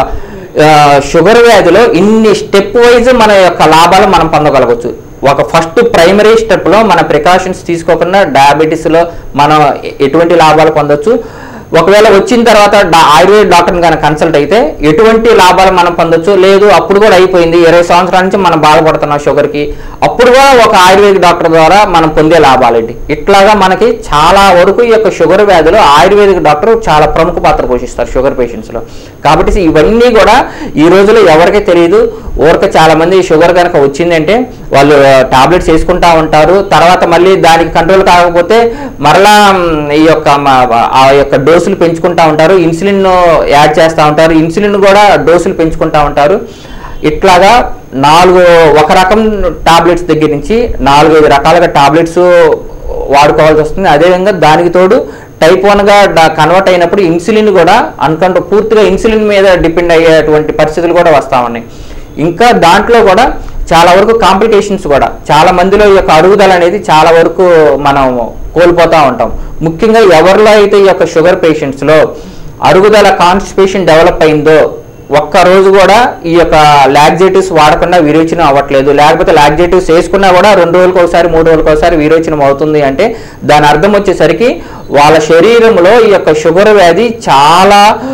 Speaker 5: షుగర్ వ్యాధిలో ఇన్ని స్టెప్ వైజ్ మన యొక్క లాభాలు మనం పొందగలగవచ్చు. ఒక ఫస్ట్ ప్రైమరీ స్టెప్లో మన ప్రికాషన్స్ తీసుకోకుండా డయాబెటీస్లో మనం ఎటువంటి లాభాలు పొందొచ్చు, ఒకవేళ వచ్చిన తర్వాత ఆయుర్వేద డాక్టర్ని కనుక కన్సల్ట్ అయితే ఎటువంటి లాభాలు మనం పొందొచ్చు, లేదు అప్పుడు కూడా అయిపోయింది ఇరవై సంవత్సరాల నుంచి మనం బాధపడుతున్నాం షుగర్కి, అప్పుడు కూడా ఒక ఆయుర్వేదిక్ డాక్టర్ ద్వారా మనం పొందే లాభాలు ఏంటి, ఇట్లాగా మనకి చాలా వరకు ఈ యొక్క షుగర్ వ్యాధిలో ఆయుర్వేదిక్ డాక్టర్ చాలా ప్రముఖ పాత్ర పోషిస్తారు షుగర్ పేషెంట్స్లో. కాబట్టి ఇవన్నీ కూడా ఈ రోజులో ఎవరికీ తెలియదు. ఊరక చాలా మంది షుగర్ కనుక వచ్చిందంటే వాళ్ళు టాబ్లెట్స్ వేసుకుంటా ఉంటారు, తర్వాత మళ్ళీ దానికి కంట్రోల్ కాకపోతే మరలా ఈ యొక్క ఆ యొక్క డోసులు పెంచుకుంటా ఉంటారు, ఇన్సులిన్ యాడ్ చేస్తూ ఉంటారు, ఇన్సులిన్ కూడా డోసులు పెంచుకుంటా ఉంటారు. ఇట్లాగా నాలుగు ఒక రకం టాబ్లెట్స్ దగ్గర నుంచి నాలుగైదు రకాలుగా టాబ్లెట్స్ వాడుకోవాల్సి వస్తుంది. అదేవిధంగా దానికి తోడు టైప్ వన్గా కన్వర్ట్ అయినప్పుడు ఇన్సులిన్ కూడా అన్కంట్రోల్ పూర్తిగా ఇన్సులిన్ మీద డిపెండ్ అయ్యేటువంటి పరిస్థితులు కూడా వస్తూ ఉన్నాయి. ఇంకా దాంట్లో కూడా చాలా వరకు కాంప్లికేషన్స్ కూడా చాలా మందిలో ఈ యొక్క అరుగుదల అనేది చాలా వరకు మనం కోల్పోతూ ఉంటాం. ముఖ్యంగా ఎవరిలో అయితే ఈ యొక్క షుగర్ పేషెంట్స్లో అరుగుదల కాన్స్టిపేషన్ డెవలప్ అయిందో ఒక్క రోజు కూడా ఈ యొక్క లాక్జేటివ్స్ వాడకుండా విరోచనం అవ్వట్లేదు, లేకపోతే లాక్జేటివ్స్ వేసుకున్నా కూడా రెండు రోజులకు ఒకసారి మూడు రోజులకు ఒకసారి విరోచనం అవుతుంది అంటే దాని అర్థం వచ్చేసరికి వాళ్ళ శరీరంలో ఈ యొక్క షుగర్ వ్యాధి చాలా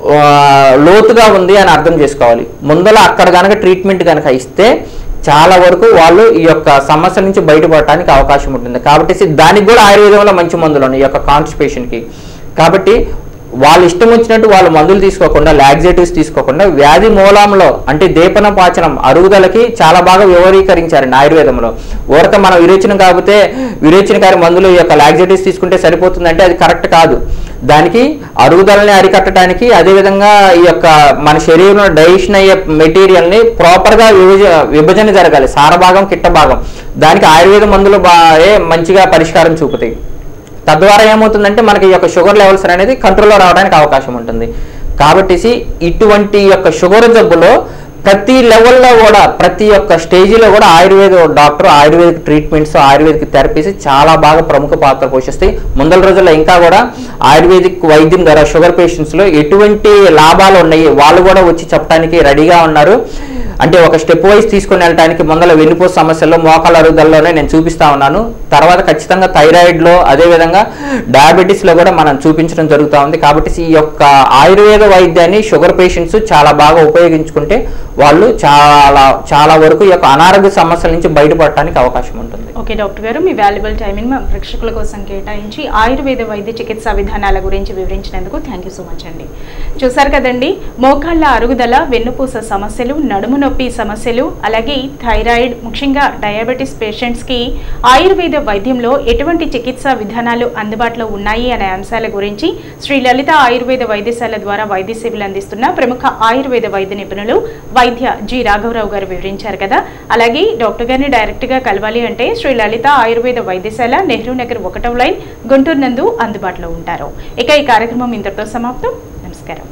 Speaker 5: లోతుగా ఉంది అని అర్థం చేసుకోవాలి. ముందర అక్కడ కనుక ట్రీట్మెంట్ కనుక ఇస్తే చాలా వరకు వాళ్ళు ఈ యొక్క సమస్య నుంచి బయటపడటానికి అవకాశం ఉంటుంది. కాబట్టి దానికి కూడా ఆయుర్వేదంలో మంచి మందులు ఉన్నాయి ఈ యొక్క కాన్స్టిపేషన్కి. కాబట్టి వాళ్ళు ఇష్టం వచ్చినట్టు వాళ్ళు మందులు తీసుకోకుండా, లాక్సేటివ్స్ తీసుకోకుండా వ్యాధి మూలంలో అంటే దీపన పాచనం అరుగుదలకి చాలా బాగా వివరీకరించారండి ఆయుర్వేదంలో. ఊరక మనం విరేచనం కాకపోతే విరేచనకారి మందులు ఈ యొక్క లాక్సేటివ్స్ తీసుకుంటే సరిపోతుందంటే అది కరెక్ట్ కాదు. దానికి అరుగుదలని అరికట్టడానికి, అదేవిధంగా ఈ యొక్క మన శరీరంలో డైజెషన్ అయ్యే మెటీరియల్ని ప్రాపర్గా విభజ విభజన జరగాలి, సారభాగం కిట్ట భాగం. దానికి ఆయుర్వేద మందులు బాగా మంచిగా పరిష్కారం చూపుతాయి. తద్వారా ఏమవుతుందంటే మనకి ఈ యొక్క షుగర్ లెవెల్స్ అనేది కంట్రోల్లో రావడానికి అవకాశం ఉంటుంది. కాబట్టి ఇటువంటి యొక్క షుగర్ జబ్బులో ప్రతి లెవెల్లో కూడా ప్రతి ఒక్క స్టేజీలో కూడా Ayurveda doctor, Ayurvedic treatments, Ayurvedic therapies చాలా బాగా ప్రముఖ పాత్ర పోషిస్తాయి. ముందల రోజుల్లో ఇంకా కూడా ఆయుర్వేదిక్ వైద్యం ద్వారా షుగర్ పేషెంట్స్లో ఎటువంటి లాభాలు ఉన్నాయి వాళ్ళు కూడా వచ్చి చెప్పడానికి రెడీగా ఉన్నారు. అంటే ఒక స్టెప్ వైజ్ తీసుకుని వెళ్ళడానికి ముందల వెన్నుపూస సమస్యల్లో, మోకాళ్ళ అరుగుదలలోనే నేను చూపిస్తా ఉన్నాను. తర్వాత ఖచ్చితంగా థైరాయిడ్లో, అదేవిధంగా డయాబెటీస్లో కూడా మనం చూపించడం జరుగుతూ ఉంది. కాబట్టి ఈ యొక్క ఆయుర్వేద వైద్యాన్ని షుగర్ పేషెంట్స్ చాలా బాగా ఉపయోగించుకుంటే వాళ్ళు చాలా చాలా వరకు ఈ యొక్క అనారోగ్య సమస్యల నుంచి బయటపడటానికి అవకాశం ఉంటుంది.
Speaker 4: ఓకే డాక్టర్ గారు, మీ వాల్యుబుల్ టైమింగ్ మా ప్రేక్షకుల కోసం కేటాయించి ఆయుర్వేద వైద్య చికిత్సా విధానాల గురించి వివరించినందుకు థ్యాంక్ యూ సో మచ్ అండి. చూసారు కదండి, మోకాళ్ళ అరుగుదల, వెన్నుపూస సమస్యలు, నడుము నొప్పి సమస్యలు, అలాగే థైరాయిడ్, ముఖ్యంగా డయాబెటీస్ పేషెంట్స్కి ఆయుర్వేద వైద్యంలో ఎటువంటి చికిత్సా విధానాలు అందుబాటులో ఉన్నాయి అనే అంశాల గురించి శ్రీ లలిత ఆయుర్వేద వైద్యశాల ద్వారా వైద్య సేవలు అందిస్తున్న ప్రముఖ ఆయుర్వేద వైద్య నిపుణులు వైద్య జి రాఘవరావు గారు వివరించారు కదా. అలాగే డాక్టర్ గారిని డైరెక్ట్గా కలవాలి అంటే శ్రీ లలిత ఆయుర్వేద వైద్యశాల, నెహ్రూ నగర్ ఒకటవ లైన్, గుంటూరు నందు అందుబాటులో ఉంటారు. ఇక ఈ కార్యక్రమం ఇంతటితో సమాప్తం. నమస్కారం.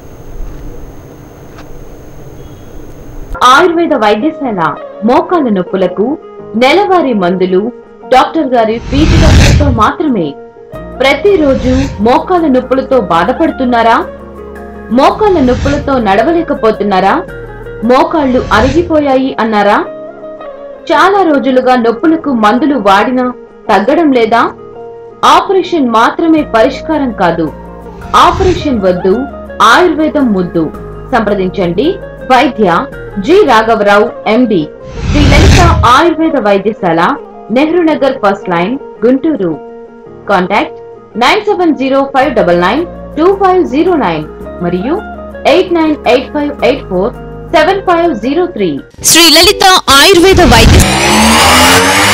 Speaker 1: ఆయుర్వేద వైద్యశాల మోకాళ్ళ నొప్పులకు నెలవారీ మందులు డాక్టర్ గారి ఫీజు డబ్బులతో మాత్రమే. ప్రతిరోజు మోకాళ్ళ నొప్పులతో బాధపడుతున్నారా? మోకాళ్ళ నొప్పులతో నడవలేకపోతున్నారా? మోకాళ్ళు అరిగిపోయాయి అన్నారా? చాలా రోజులుగా నొప్పులకు మందులు వాడినా తగ్గడం లేదా? ఆపరేషన్ మాత్రమే పరిష్కారం కాదు. ఆపరేషన్ వద్దు, ఆయుర్వేదం ముద్దు. సంప్రదించండి వైద్య జి రాఘవరావు ఎండి, Shri Lalitha Ayurveda Vaidyasala, Nehru Nagar first line, Guntur. Contact nine seven zero five double nine two five zero nine మరియు eight nine eight five eight four seven five zero three.
Speaker 2: Shri Lalitha Ayurveda వైద్య